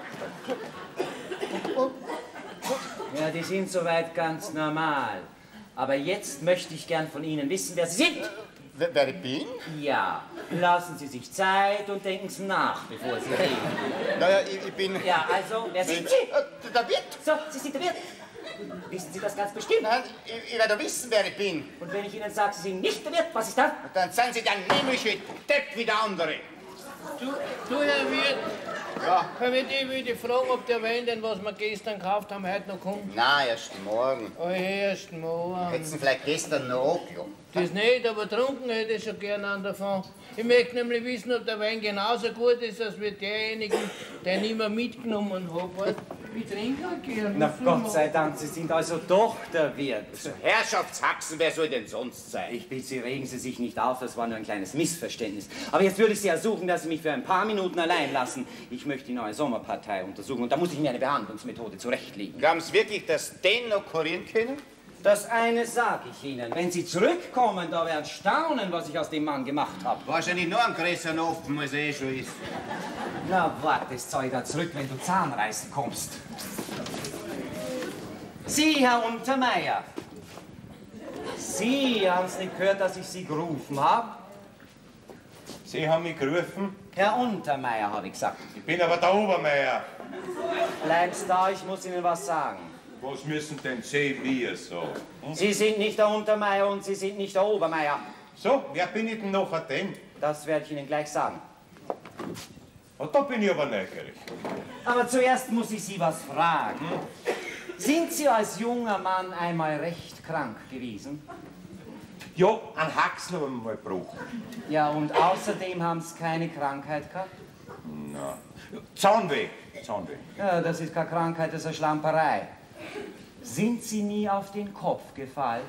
Ja, die sind soweit ganz normal. Aber jetzt möchte ich gern von Ihnen wissen, wer Sie sind. Wer, wer ich bin? Ja, lassen Sie sich Zeit und denken Sie nach, bevor Sie reden. Naja, ich, ich bin... Ja, also, wer sind Sie? Äh, der Wirt? So, Sie sind der Wirt. Wissen Sie das ganz bestimmt? Nein, ich, ich werde wissen, wer ich bin. Und wenn ich Ihnen sage, Sie sind nicht der Wirt, was ist dann? Dann sind Sie der nämliche Depp wie der andere. Du, du Herr Wirt, Ja. Herr Wirt, ich würde fragen, ob der Wein, den was wir gestern gekauft haben, heute noch kommt. Nein, erst morgen. Oh, erst morgen. Hätten Sie vielleicht gestern noch angeklappt. Das nicht, aber trunken hätte ich schon gern an davon. Ich möchte nämlich wissen, ob der Wein genauso gut ist, als wie derjenigen, den ich immer mitgenommen habe. Ich trinke auch gern. Na Gott sei Dank, Sie sind also doch der Wirt. Herrschaftshaxen, wer soll denn sonst sein? Ich bitte Sie, regen Sie sich nicht auf, das war nur ein kleines Missverständnis. Aber jetzt würde ich Sie ersuchen, dass Sie mich für ein paar Minuten allein lassen. Ich möchte die neue Sommerpartei untersuchen und da muss ich mir eine Behandlungsmethode zurechtlegen. Glauben Sie wirklich, dass den noch kurieren können? Das eine sage ich Ihnen. Wenn Sie zurückkommen, da werden Sie staunen, was ich aus dem Mann gemacht habe. Wahrscheinlich nur ein größeren Ofen, als er eh schon ist. Na, warte, das zeige ich da zurück, wenn du Zahnreißen kommst. Sie, Herr Untermeier. Sie haben es nicht gehört, dass ich Sie gerufen habe? Sie haben mich gerufen. Herr Untermeier, habe ich gesagt. Ich bin aber der Obermeier. Bleiben Sie da, ich muss Ihnen was sagen. Was müssen denn Sie mir sagen? Hm? Sie sind nicht der Untermeier und Sie sind nicht der Obermeier. So, wer bin ich denn nachher denn? Das werde ich Ihnen gleich sagen. Und da bin ich aber neugierig. Aber zuerst muss ich Sie was fragen. Sind Sie als junger Mann einmal recht krank gewesen? Ja, ein Haxen haben wir mal gebrochen. Ja, und außerdem haben Sie keine Krankheit gehabt? Na. Zahnweh. Zahnweh. Ja, das ist keine Krankheit, das ist eine Schlamperei. Sind Sie nie auf den Kopf gefallen?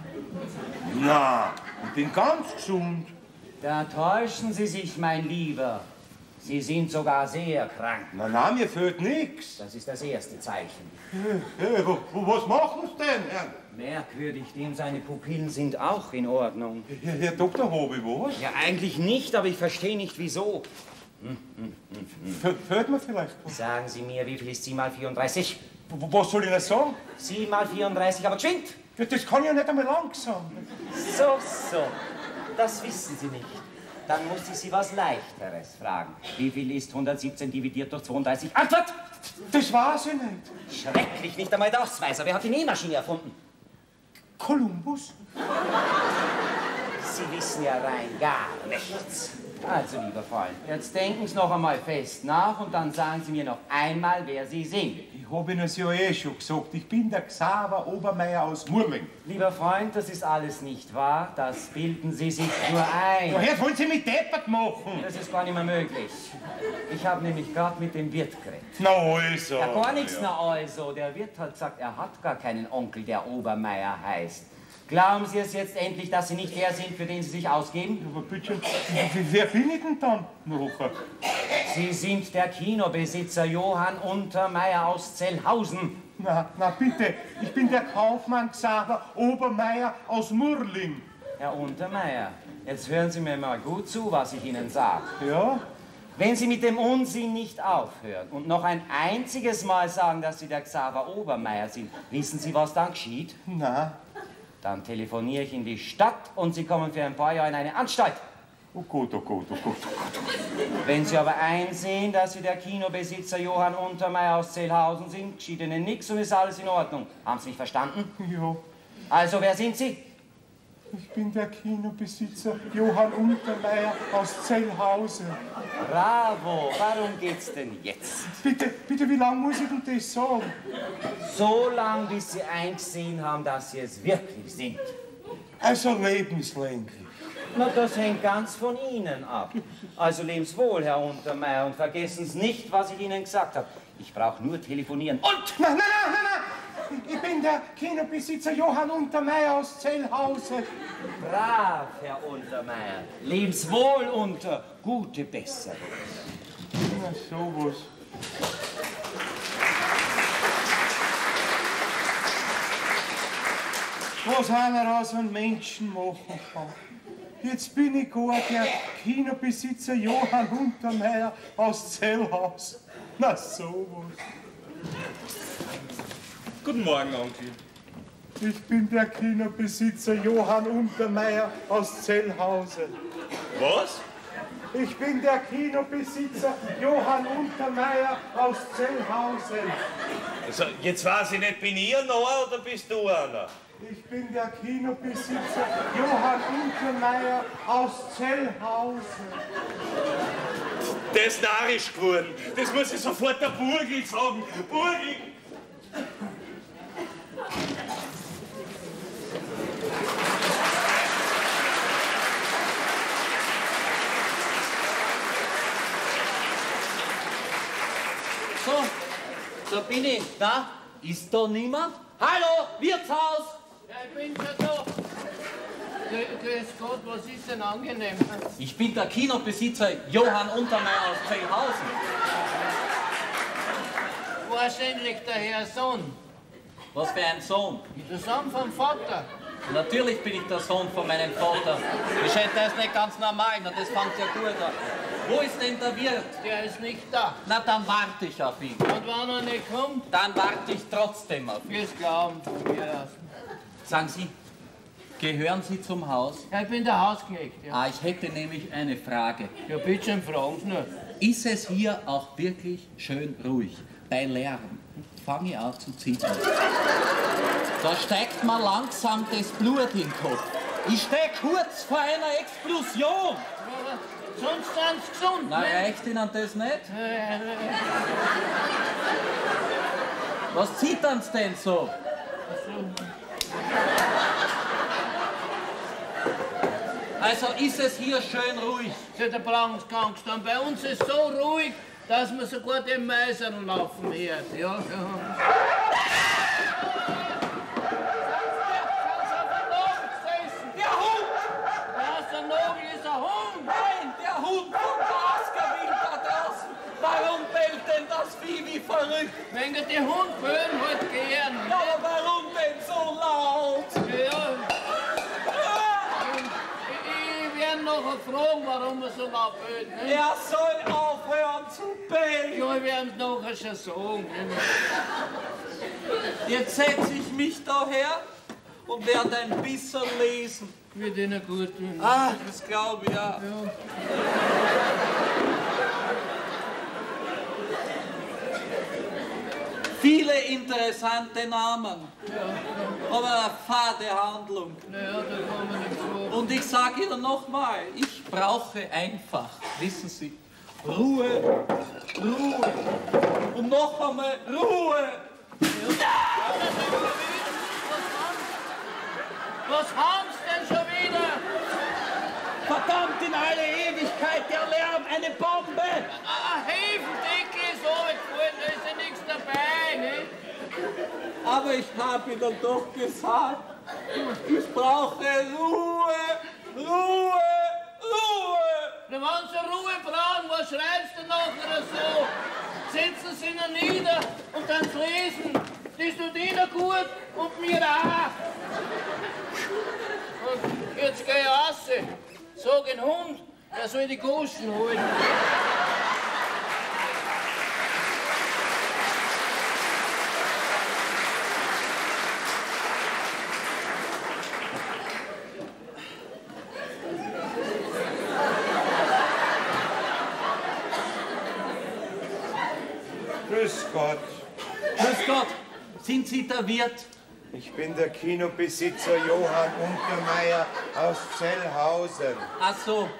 Na, ich bin ganz gesund. Da täuschen Sie sich, mein Lieber. Sie sind sogar sehr krank. Na, na, mir fehlt nix. Das ist das erste Zeichen. Hey, wo, wo, was machen Sie denn, Herr? Merkwürdig, dem seine Pupillen sind auch in Ordnung. Herr, Herr Doktor Hobel, was? Ja, eigentlich nicht, aber ich verstehe nicht, wieso. Fehlt mir vielleicht was? Sagen Sie mir, wie viel ist sieben mal vierunddreißig? W- Was soll ich denn sagen? sieben mal vierunddreißig, aber geschwind. Ja, das kann ich ja nicht einmal langsam. So, so. Das wissen Sie nicht. Dann muss ich Sie was Leichteres fragen. Wie viel ist hundertsiebzehn dividiert durch zweiunddreißig? Antwort! Das weiß ich nicht. Schrecklich, nicht einmal der Ausweiser. Wer hat die Nähmaschine erfunden? Kolumbus? Sie wissen ja rein gar nichts. Also, lieber Freund, jetzt denken Sie noch einmal fest nach und dann sagen Sie mir noch einmal, wer Sie sind. Ich hab Ihnen ja eh schon gesagt, ich bin der Xaver Obermeier aus Murling. Lieber Freund, das ist alles nicht wahr. Das bilden Sie sich nur ein. Woher wollen Sie mich deppert machen? Das ist gar nicht mehr möglich. Ich habe nämlich gerade mit dem Wirt geredet. Na also. Ja, gar nichts, na also. Der Wirt hat gesagt, er hat gar keinen Onkel, der Obermeier heißt. Glauben Sie es jetzt endlich, dass Sie nicht der sind, für den Sie sich ausgeben? Aber bitte, wer bin ich denn dann nachher? Sie sind der Kinobesitzer Johann Untermeier aus Zellhausen. Na, na bitte, ich bin der Kaufmann Xaver Obermeier aus Murling. Herr Untermeier, jetzt hören Sie mir mal gut zu, was ich Ihnen sage. Ja? Wenn Sie mit dem Unsinn nicht aufhören und noch ein einziges Mal sagen, dass Sie der Xaver Obermeier sind, wissen Sie, was dann geschieht? Na. Dann telefoniere ich in die Stadt und Sie kommen für ein paar Jahre in eine Anstalt. Oh Gott, oh Gott, oh Gott, oh Gott. Wenn Sie aber einsehen, dass Sie der Kinobesitzer Johann Untermeier aus Zellhausen sind, geschieht Ihnen nichts und ist alles in Ordnung. Haben Sie mich verstanden? Ja, Also, wer sind Sie? ich bin der Kinobesitzer Johann Untermeier aus Zellhausen. Bravo, warum geht's denn jetzt? Bitte, bitte, wie lange muss ich denn das sagen? So lang, bis Sie eingesehen haben, dass Sie es wirklich sind. Also lebenslänglich. Na, das hängt ganz von Ihnen ab. Also lebenswohl, Herr Untermeier, und vergessen Sie nicht, was ich Ihnen gesagt habe. Ich brauche nur telefonieren. Und Nein, nein, nein, nein, nein! Ich bin der Kinobesitzer Johann Untermeier aus Zellhausen. brav, Herr Untermeier. Lebenswohl und äh, gute Besserung. Na, sowas. Was einer aus einem Menschen machen kann. Jetzt bin ich gar der Kinobesitzer Johann Untermeier aus Zellhaus. Na, sowas. Guten Morgen, Onkel. Ich bin der Kinobesitzer Johann Untermeier aus Zellhausen. Was? Ich bin der Kinobesitzer Johann Untermeier aus Zellhausen. Also, jetzt weiß ich nicht, bin ich einer oder bist du einer? Ich bin der Kinobesitzer Johann Untermeier aus Zellhausen. Der ist narrisch geworden. Das muss ich sofort der Burgel sagen. Burgel! So, so bin ich. Na, ist da niemand? Hallo, Wirtshaus! Ja, ich bin schon da. Grü- Grüß Gott, was ist denn angenehm? Ich bin der Kinobesitzer Johann Untermeier aus Zellhausen. Wahrscheinlich der Herr Sohn. Was für ein Sohn? Der Sohn vom Vater. Natürlich bin ich der Sohn von meinem Vater. Ich schätze, das ist nicht ganz normal, na, das fängt ja gut an. Wo ist denn der Wirt? Der ist nicht da. Na, dann warte ich auf ihn. Und wenn er nicht kommt, Dann warte ich trotzdem auf ihn. wirst glauben von mir aus. Sagen Sie, gehören Sie zum Haus? Ja, ich bin der Hausknecht. Ja, Ah, ich hätte nämlich eine Frage. ja bitte schön, fragen Sie nur. Ist es hier auch wirklich schön ruhig? Bei Lärm fange ich an zu zittern. Da steigt mir langsam das Blut in den Kopf. Ich stehe kurz vor einer Explosion. Aber sonst sind Sie gesund, Na, ne? reicht Ihnen das nicht? Äh, äh, Was zittern Sie denn so? Also ist es hier schön ruhig? Sie der Blankskrank gestanden. Bei uns ist so ruhig, dass man sogar den Meisern laufen hört. Ja, ja. Der Hund! Was, der Nagel ist ein Hund! Nein, der Hund von Baskerville da Wenn die Hund böen halt gern. Ja, aber warum denn so laut? Ja. Ich, ich werde nachher fragen, warum er so laut böen. Ne? Er soll aufhören zu bellen. Ja, ich werde es nachher schon sagen. Ne? Jetzt setze ich mich daher und werde ein bisschen lesen. Wird Ihnen gut tun. Ah, das glaube ich, ja. Ja. Viele interessante Namen, Ja. aber eine fade Handlung. Naja, da kann man nichts machen. Und ich sage Ihnen nochmal, ich brauche einfach, wissen Sie, Ruhe, Ruhe und noch einmal Ruhe. Was haben Sie denn schon wieder? Verdammt in alle Ewigkeit, der Lärm, eine Bombe! Eine Hefendecke ist runtergefallen, da ist ja nichts dabei, ne? Aber ich habe Ihnen doch gesagt, ich brauche Ruhe, Ruhe, Ruhe! Na, wenn Sie Ruhe brauchen, was schreibst du nachher so? Setzen Sie ihn nieder und dann lesen. Das tut Ihnen gut und mir auch. Und jetzt geh ich raus. Sag den Hund, er soll die Goschen holen. Grüß Gott. Grüß Gott, sind Sie der Wirt? Ich bin der Kinobesitzer Johann Untermeier aus Zellhausen. Ach so.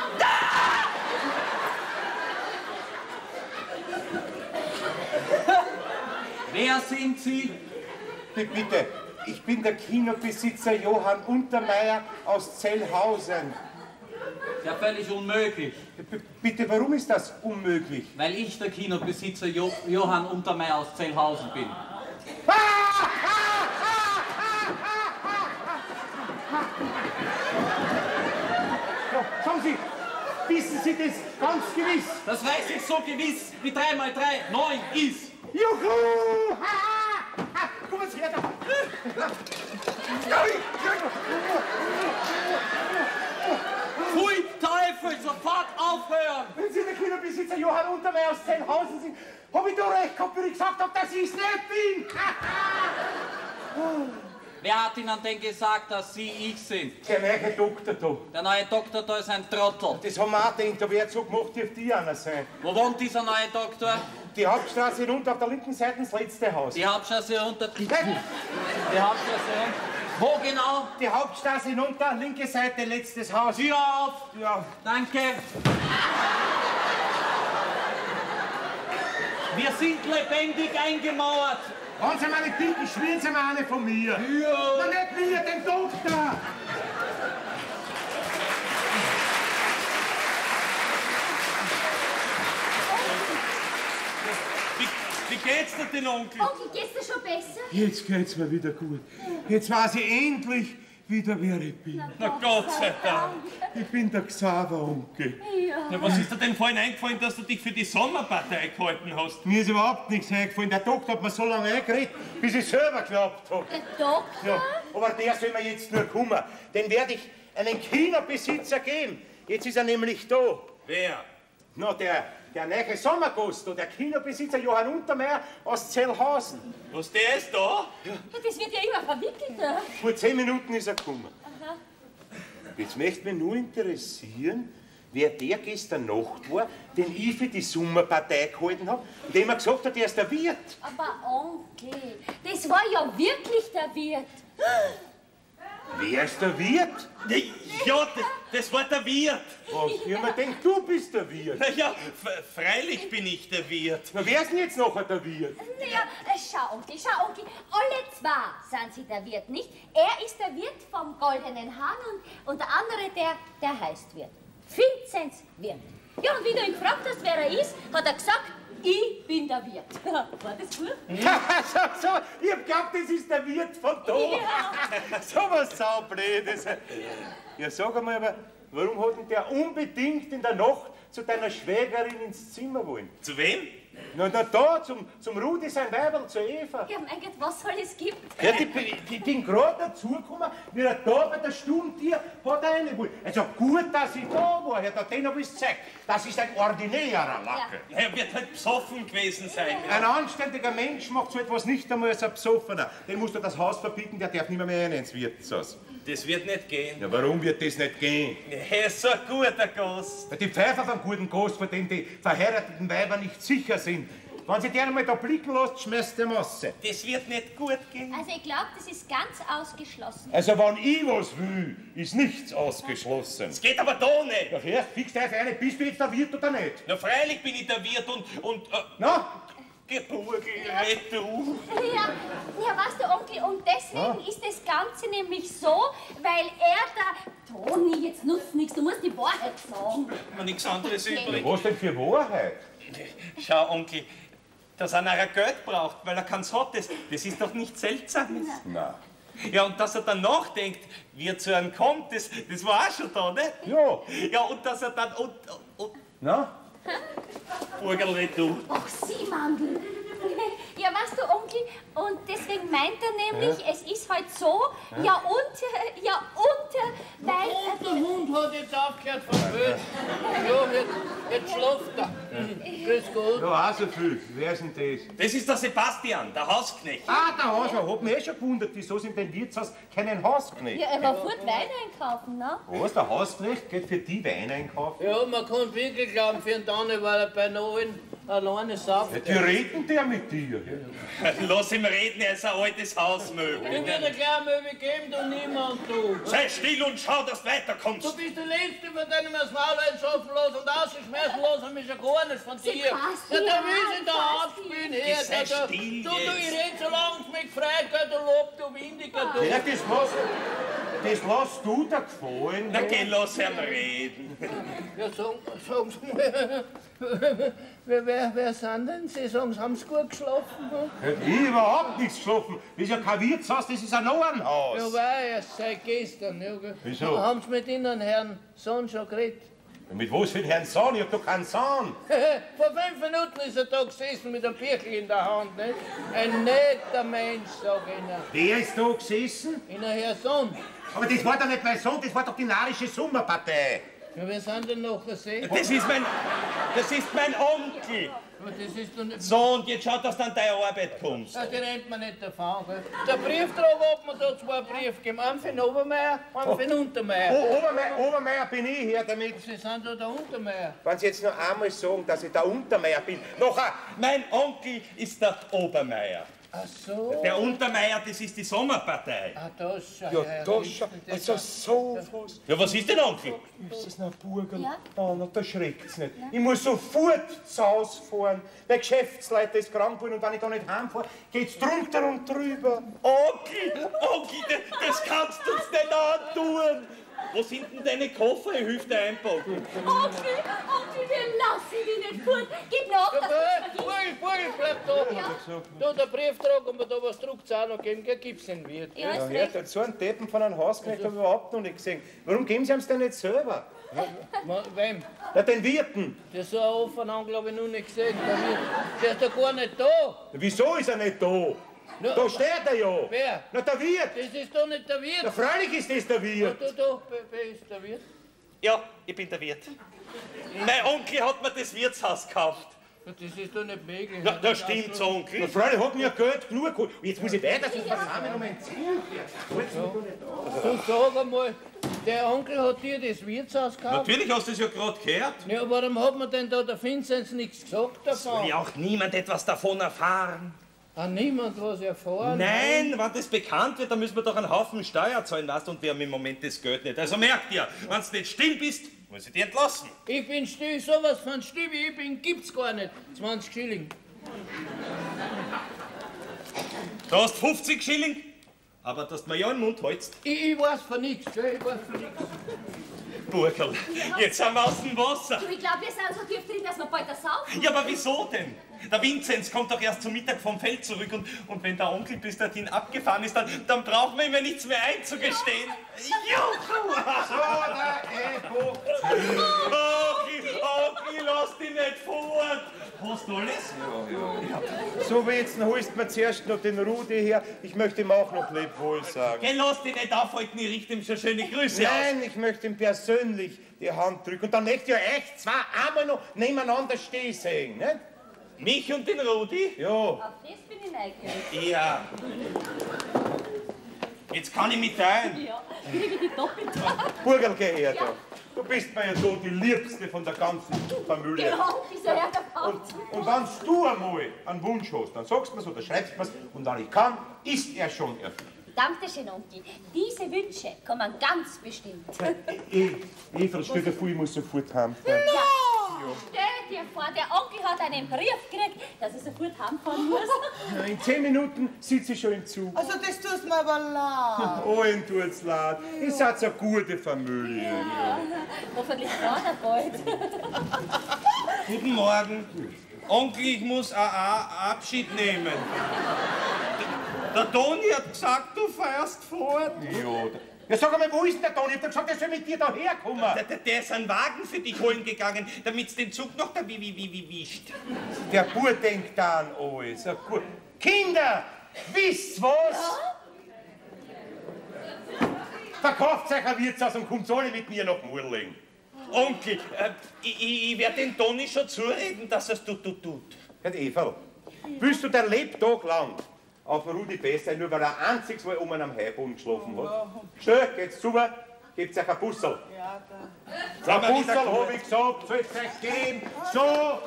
Wer sind Sie? B- Bitte, ich bin der Kinobesitzer Johann Untermeier aus Zellhausen. Ja, völlig unmöglich. B- Bitte, warum ist das unmöglich? Weil ich der Kinobesitzer jo Johann Untermeier aus Zellhausen bin. Ja, schauen Sie, wissen Sie das ganz gewiss? Das weiß ich so gewiss, wie drei mal drei neun ist. Juhu! Ha, ha, ha. Kommen Sie her da! Pfui, Teufel, sofort aufhören! Wenn Sie der Kinobesitzer Johann Untermeier aus Zellhausen sind, habe ich doch recht gehabt, wenn ich gesagt habe, dass ich es nicht bin! Wer hat Ihnen denn gesagt, dass Sie ich sind? Der neue Doktor da. Der neue Doktor da ist ein Trottel. Das haben wir auch gedacht, da wird so gemacht, dürfte die einer sein. Wo wohnt dieser neue Doktor? Die Hauptstraße runter auf der linken Seite das letzte Haus. Die Hauptstraße runter. Die Nein, Hauptstraße runter. Wo genau? die Hauptstraße runter, linke Seite, letztes Haus. Tür auf. Ja. Danke. Wir sind lebendig eingemauert. Haben Sie mal eine Pinke, schmieren Sie mal eine von mir. Ja. Na, nicht mir, den Doktor. Wie, wie geht's dir denn, Onkel? Onkel, geht's dir schon besser? Jetzt geht's mir wieder gut. Jetzt weiß ich endlich wieder, wer ich bin. Na Gott sei Dank. Ich bin der Xaver-Onkel. Na, was ist dir denn vorhin eingefallen, dass du dich für die Sommerpartei gehalten hast? Mir ist überhaupt nichts eingefallen. Der Doktor hat mir so lange eingeredet, bis ich selber geglaubt habe. Der Doktor? Ja, aber der soll mir jetzt nur kommen. Den werde ich einen Kinobesitzer geben. Jetzt ist er nämlich da. Wer? Na, der, der neue Sommergast, der Kinobesitzer Johann Untermeier aus Zellhausen. Was, der ist da? Das wird ja immer verwickelt. Da. Vor zehn Minuten ist er gekommen. Aha. Jetzt möchte mich nur interessieren, wer der gestern Nacht war, den ich für die Sommerpartei gehalten habe, und dem er gesagt hat, er ist der Wirt. Aber Onkel, das war ja wirklich der Wirt. Wer ist der Wirt? Ja, das, das war der Wirt. Was? Ich hab mir gedacht, du bist der Wirt. Na ja, f- freilich bin ich der Wirt. Na, wer ist denn jetzt nachher der Wirt? Naja, äh, schau, Onkel, schau, Onkel, alle zwei sind sie der Wirt, nicht? Er ist der Wirt vom Goldenen Hahn und, und der andere, der, der heißt Wirt. Vinzenz Wirt. Ja, und wie du ihn gefragt hast, wer er ist, hat er gesagt, ich bin der Wirt. War das gut? so, so, ich hab geglaubt, das ist der Wirt von da. Ja. So was saublödes. Ja, sag einmal, aber warum hat denn der unbedingt in der Nacht zu deiner Schwägerin ins Zimmer wollen? Zu wem? Na, da, da, zum, zum Rudi sein Weiberl, zur Eva. Ja, mein Gott, was soll es gibt? Ja, die, die, die sind gerade dazugekommen, wie er da bei der Stunde hier hat er rein wollte. Also gut, dass ich da war, Herr, den hab ich's gezeigt. Das ist ein ordinärer Lacke. Ja. Er wird halt besoffen gewesen sein. Ein anständiger Mensch macht so etwas nicht einmal als ein Besoffener. Den musst du das Haus verbieten, der darf nicht mehr, mehr rein ins Wirtshaus. Das wird nicht gehen. Ja, warum wird das nicht gehen? Er ist so ein guter Gast. Die Pfeifer vom guten Gast, von dem die verheirateten Weiber nicht sicher sind. Wenn sie den einmal da blicken lässt, schmeißt der Masse. Das wird nicht gut gehen. Also ich glaube, das ist ganz ausgeschlossen. Also wenn ich was will, ist nichts ausgeschlossen. Es geht aber da nicht. Ja, hörst, fix auf eine, bist du jetzt der Wirt oder nicht? Na, freilich bin ich der Wirt und... und äh, Na? Geburgi, red du. Ja, ja, weißt du, Onkel, und deswegen ja. ist das Ganze nämlich so, weil er da... Toni, jetzt nutzt nichts, du musst die Wahrheit sagen. Mir nichts anderes Okay. übrig. Was denn für Wahrheit? Schau, Onkel, dass einer Geld braucht, weil er keins hat, das, das ist doch nichts Seltsames. Nein. Ja, und dass er dann nachdenkt, wie er zu einem kommt, das, das war auch schon da, nicht? Ja. Ja, und dass er dann... Und, und, Na? Burgerl, du. Ach, Sie, Mandel. Ja, weißt du, Onkel, und deswegen meint er nämlich, ja. es ist halt so, ja, ja und, ja und, weil... Und der Hund hat jetzt aufgehört vom Bösen. Ja, jetzt, jetzt schlaft er. Ja. Grüß Gott. Ja, auch so viel. Wer ist denn das? Das ist der Sebastian, der Hausknecht. Ah, der Hausmann. Hat mich eh schon gewundert, wieso sind denn Wirtshaus keinen Hausknecht? Ja, er war fort Wein einkaufen, ne? Was, der Hausknecht geht für die Wein einkaufen? Ja, man kann wirklich glauben, für den Tanne, weil er bei neun alleine sauft. Ja, die reden der mit dir. Lass ihn reden, er ist ein altes Hausmöbel. Ich werde gleich Möbel geben, du niemand, du. Sei still und schau, dass du weiterkommst. Du bist der Letzte, von dem ich das Maul einschaffen lasse und ausgeschmissen lasse mich ja gar nicht von dir. Ja, der will sich da abspielen her. Sei Der, der, still du, du, ich jetzt. red so lange es mich gefreut, gell, du Lob, du Windiger, du. Ja, das lass, das lass du dir gefallen. Na geh, lass ihn reden. Ja, sagen, sagen Sie mal, wer, wer, wer sind denn Sie? Sagen Sie, haben Sie gut geschlafen? Ich überhaupt nichts geschlafen. Das ist ja kein Wirtshaus, das ist ein Nauernhaus. Ja, weil erst seit gestern. Ja, gell. Wieso? Haben Sie mit Ihnen Herrn Sohn schon geredet? Mit was für Herrn Sohn? Ich hab doch keinen Sohn. Vor fünf Minuten ist er da gesessen mit einem Birkel in der Hand. Nicht? Ein netter Mensch, sag ich Ihnen. Wer ist da gesessen? Ihnen Herr Sohn. Aber das war doch nicht mein Sohn, das war doch die narische Sommerpartei. Ja, wer sind denn noch gesehen? Das ist mein, das ist mein Onkel. Aber das ist doch nicht... So, und jetzt schau, dass du an deine Arbeit kommst. Ja, die rennt man nicht davon, gell? Der Briefträger hat mir da zwei Briefe gegeben. Einen für den Obermeier, einen für den Untermeier. Oh, Obermeier, Obermeier bin ich hier damit. Sie sind da der Untermeier. Wenn Sie jetzt noch einmal sagen, dass ich der Untermeier bin. Noch ein. Mein Onkel ist der Obermeier. Ach so. Der Untermeier, das ist die Sommerpartei. Ah, das schon. Ja, das schon. Also so was. Ja, was ist denn, Onkel? Ist das noch Burgerl? Ja. Oh, na, da schreckt's nicht. Ich muss sofort zu Hause fahren. Der Geschäftsleiter ist krank geworden und wenn ich da nicht heimfahre, geht's drunter und drüber. Onkel, Onkel, das, das kannst du uns nicht antun. Wo sind denn deine Koffer? Ich hilf dir einpacken. Onkel, Onkel, wir lassen dich nicht fort. Gib nach, Ja, dass du Burgel, Burgel, bleib da. Du, der Briefträger, und mir da was druckt's auch noch geben, gell, gib's den Wirt. Ja, ist Ja, recht. hört, so einen Deppen von einem Hausknecht habe ich überhaupt noch nicht gesehen. Warum geben Sie ihm's denn nicht selber? Ma- Wem? Ja, den Wirten. Der so einen offenen glaube ich noch nicht gesehen. Der, Wirt, der ist doch gar nicht da. Wieso ist er nicht da? Na, Da steht er ja. Wer? Na, der Wirt. Das ist doch nicht der Wirt. Ja, freilich ist das der Da, Wirt. da, da, wer, wer ist der Wirt? Ja, ich bin der Wirt. Mein Onkel hat mir das Wirtshaus gekauft. Ja, das ist doch nicht möglich. Ja, das stimmt so, Ja, Onkel. freilich hat mir Geld genug geholt. Jetzt muss ich weiter, sonst versammle ich noch mein Ziel. Du sag einmal, der Onkel hat dir das Wirtshaus gekauft? Natürlich hast du es ja gerade gehört. Ja, warum hat mir denn da der Vinzenz nichts gesagt Soll davon? ja auch niemand etwas davon erfahren? Hat niemand was erfahren? Nein, wenn das bekannt wird, dann müssen wir doch einen Haufen Steuer zahlen, weißt du, und wir haben im Moment das Geld nicht. Also merkt ihr, wenn du nicht still bist, muss ich dich entlassen. Ich bin still, sowas von still wie ich bin, gibt's gar nicht. zwanzig Schilling. Du hast fünfzig Schilling, aber dass du mir ja den Mund hältst. Ich, ich weiß von nichts, gell? Ich weiß von nichts. Burgerl, jetzt sind wir aus dem Wasser. Du, ich glaube, wir sind so dürftig, dass wir bald saufen. Ja, aber wieso denn? Der Vinzenz kommt doch erst zum Mittag vom Feld zurück und, und wenn der Onkel bis dorthin abgefahren ist, dann, dann brauchen wir ihm ja nichts mehr einzugestehen. Juhu! So, der Ebo. Onkel, ich lass dich nicht fort. Hast du alles? Ja, ja. So, wie jetzt holst mir zuerst noch den Rudi her. Ich möchte ihm auch noch Lebwohl sagen. Geh, lass dich nicht aufhalten, ich richte ihm schon schöne Grüße Nein, aus. ich möchte ihm persönlich die Hand drücken. Und dann möchte ich euch zwei einmal noch nebeneinander stehen sehen, nicht? Mich und den Rudi? Ja. Auf das bin ich neugierig. Ja. Jetzt kann ich mit teilen. Ja, kriege die doppelt. Burgerl, geh her Ja. da. Du bist mir ja so die Liebste von der ganzen Familie. Genau, dieser Herr der Und, und wenn du einmal einen Wunsch hast, dann sagst du mir's oder schreibst mir's. Und wenn ich kann, ist er schon erfüllt. Dankeschön, Onkel. Diese Wünsche kommen ganz bestimmt. Ich, ich verstehe davon, ich muss sofort heimfahren. Ja. Stell dir vor, der Onkel hat einen Brief gekriegt, dass er sofort heimfahren muss. Ja, in zehn Minuten sitze ich schon im Zug. Also das tut mir aber leid. Allen tut's leid. Ihr seid eine gute Familie. Ja, hoffentlich war er bald. Guten Morgen. Onkel, ich muss auch Abschied nehmen. Der Toni hat gesagt, du feierst fort. Ja, ja, sag einmal, wo ist denn der Toni? Ich hab doch gesagt, er soll mit dir da herkommen. Der, der, der ist einen Wagen für dich holen gegangen, damit den Zug noch da wie, wie, wie, wie wischt. Der Bub denkt da an alles. Ein Bub. Kinder, wisst was? Ja? Verkauft euch ein Wirtshaus und kommt alle mit mir nach Murling. Onkel, äh, ich, ich, ich werde den Toni schon zureden, dass er es tut, tut, tut. Herr Everl, willst du dein Lebtag lang auf dem Rudi besser sein, nur weil er einziges Mal um am Heiboden geschlafen hat? Schön, geht's rüber, gebt's euch ein Bussel. Ja, da. Ein Bussel, hab ich gesagt, soll's euch geben. So. Ah!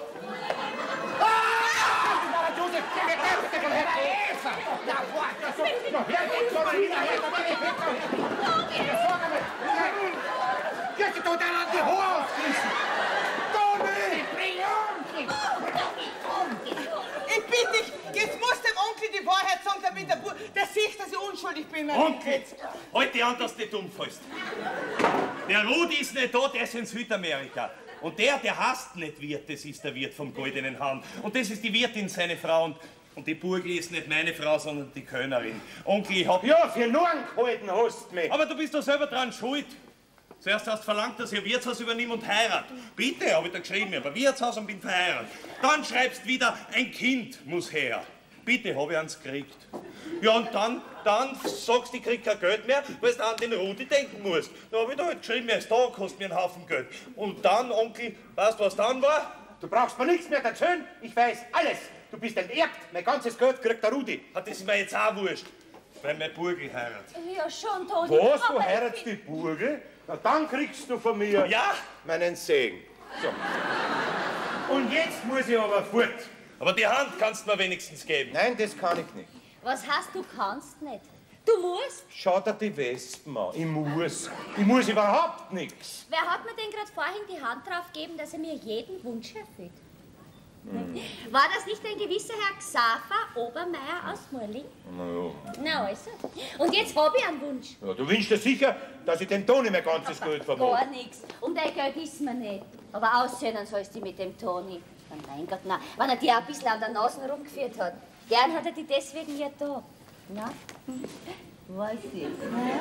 Josef, Herr Eva! Na, warte, so. Noch her, geht's schon mal wieder her, da bin ich weg. Ja, sag einmal. Jetzt du dann an die Haare aufgerissen. Toni! Ich bitte dich, jetzt muss dem Onkel die Wahrheit sagen, damit der Bub, der sieht, dass ich unschuldig bin. mein Onkel, Kind. halt dich an, dass du nicht umfällst. Der Rudi ist nicht da, der ist in Südamerika. Und der, der hasst nicht Wirt, das ist der Wirt vom Goldenen Hahn. Und das ist die Wirtin, seine Frau. Und, und die Burgli ist nicht meine Frau, sondern die Kölnerin. Onkel, ich hab... Ja, für nur gehalten hast du mich. Aber du bist doch selber dran schuld. Zuerst hast du verlangt, dass ich ein Wirtshaus übernehme und heirat. Bitte, habe ich da geschrieben, ich habe ein Wirtshaus und bin verheiratet. Dann schreibst wieder, ein Kind muss her. Bitte, habe ich eins gekriegt. Ja, und dann, dann sagst du, ich krieg kein Geld mehr, weil du an den Rudi denken musst. Dann habe ich da halt geschrieben, er ist da, kostet mir einen Haufen Geld. Und dann, Onkel, weißt du, was dann war? Du brauchst mir nichts mehr erzählen, ich weiß alles. Du bist enterbt, mein ganzes Geld kriegt der Rudi. Ah, das ist mir jetzt auch wurscht, weil mein Burgel heiratet. Ja, schon, Toni. Was, du aber- heiratst die Burgel? Na, dann kriegst du von mir Ja, meinen Segen. So. Und jetzt muss ich aber fort. aber die Hand kannst du mir wenigstens geben. Nein, das kann ich nicht. Was hast du kannst nicht? Du musst? Schau dir die Wespen an. Ich muss. Ich muss überhaupt nichts. Wer hat mir denn gerade vorhin die Hand drauf gegeben, dass er mir jeden Wunsch erfüllt? War das nicht ein gewisser Herr Xaver Obermeier aus Murling? Na ja. Na also. Und jetzt habe ich einen Wunsch. Ja, du wünschst dir sicher, dass ich dem Toni mein ganzes Geld Gar vermag. nichts. Um dein Geld ist mir nicht. Aber aussehen sollst du mit dem Toni. Oh mein Gott, na, wenn er dir ein bisschen an der Nase rumgeführt hat. Gern hat er die deswegen ja da. Na, hm, was ist? Hm?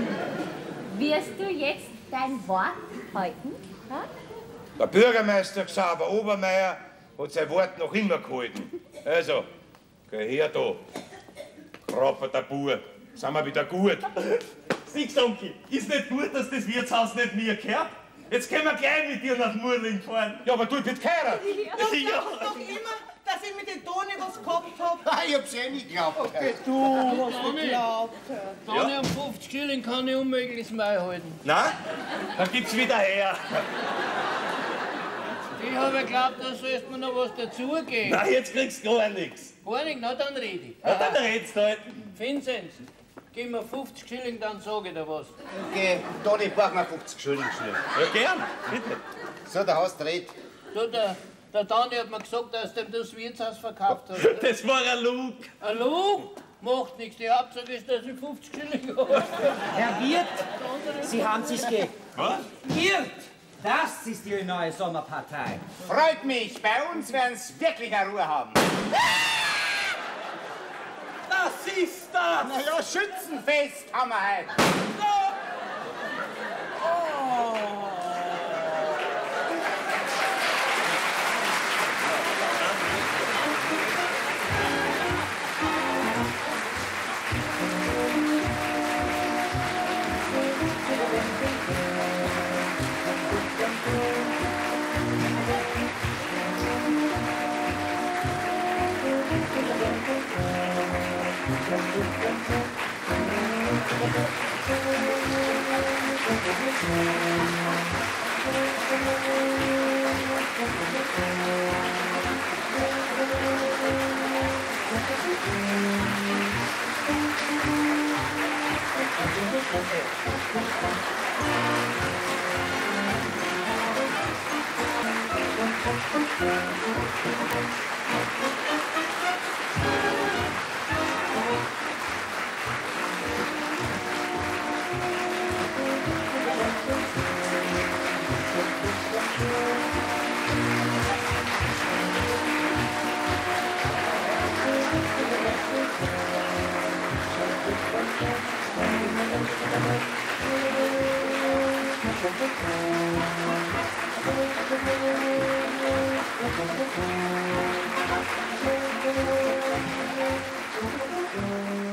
Wirst du jetzt dein Wort halten? Hm? Der Bürgermeister Xaver Obermeier hat sein Wort noch immer gehalten. Also, geh her da. Krapper der Bub. Sind wir wieder gut. Siehst du, Onkel, ist nicht gut, dass das Wirtshaus nicht mir gehört? Jetzt können wir gleich mit dir nach Murling fahren. Ja, aber du bist geheiratet. Du sagst doch immer, dass ich mit dem Toni was gehabt hab. Ah, ich hab's eh nicht geglaubt. Du hast geglaubt. Toni, um fünfzig Schilling kann ich unmöglich das Mai halten. Na, dann gibt's wieder her. Ich habe geglaubt, da sollst mir noch was dazugeben. Na, jetzt kriegst du gar nichts. Gar nicht, na dann rede ich. Na, dann redst du halt. Vinzenz, gib mir fünfzig Schilling, dann sag ich dir was. Okay, Toni, brauch mal fünfzig Schilling schnell. Ja, gern, bitte. So, da hast du recht. Du, der, der Toni hat mir gesagt, dass dem das Wirtshaus verkauft hat. Das war ein Lug. Hallo? Macht nichts, die Hauptsache ist, dass ich fünfzig Schilling habe. Herr Wirt, Sie haben sich's ge... Was? Wirt! Das ist Ihre neue Sommerpartei. Freut mich, bei uns werden's wirklich eine Ruhe haben. Das ist das! Na ja, Schützenfest haben wir heute. Thank you.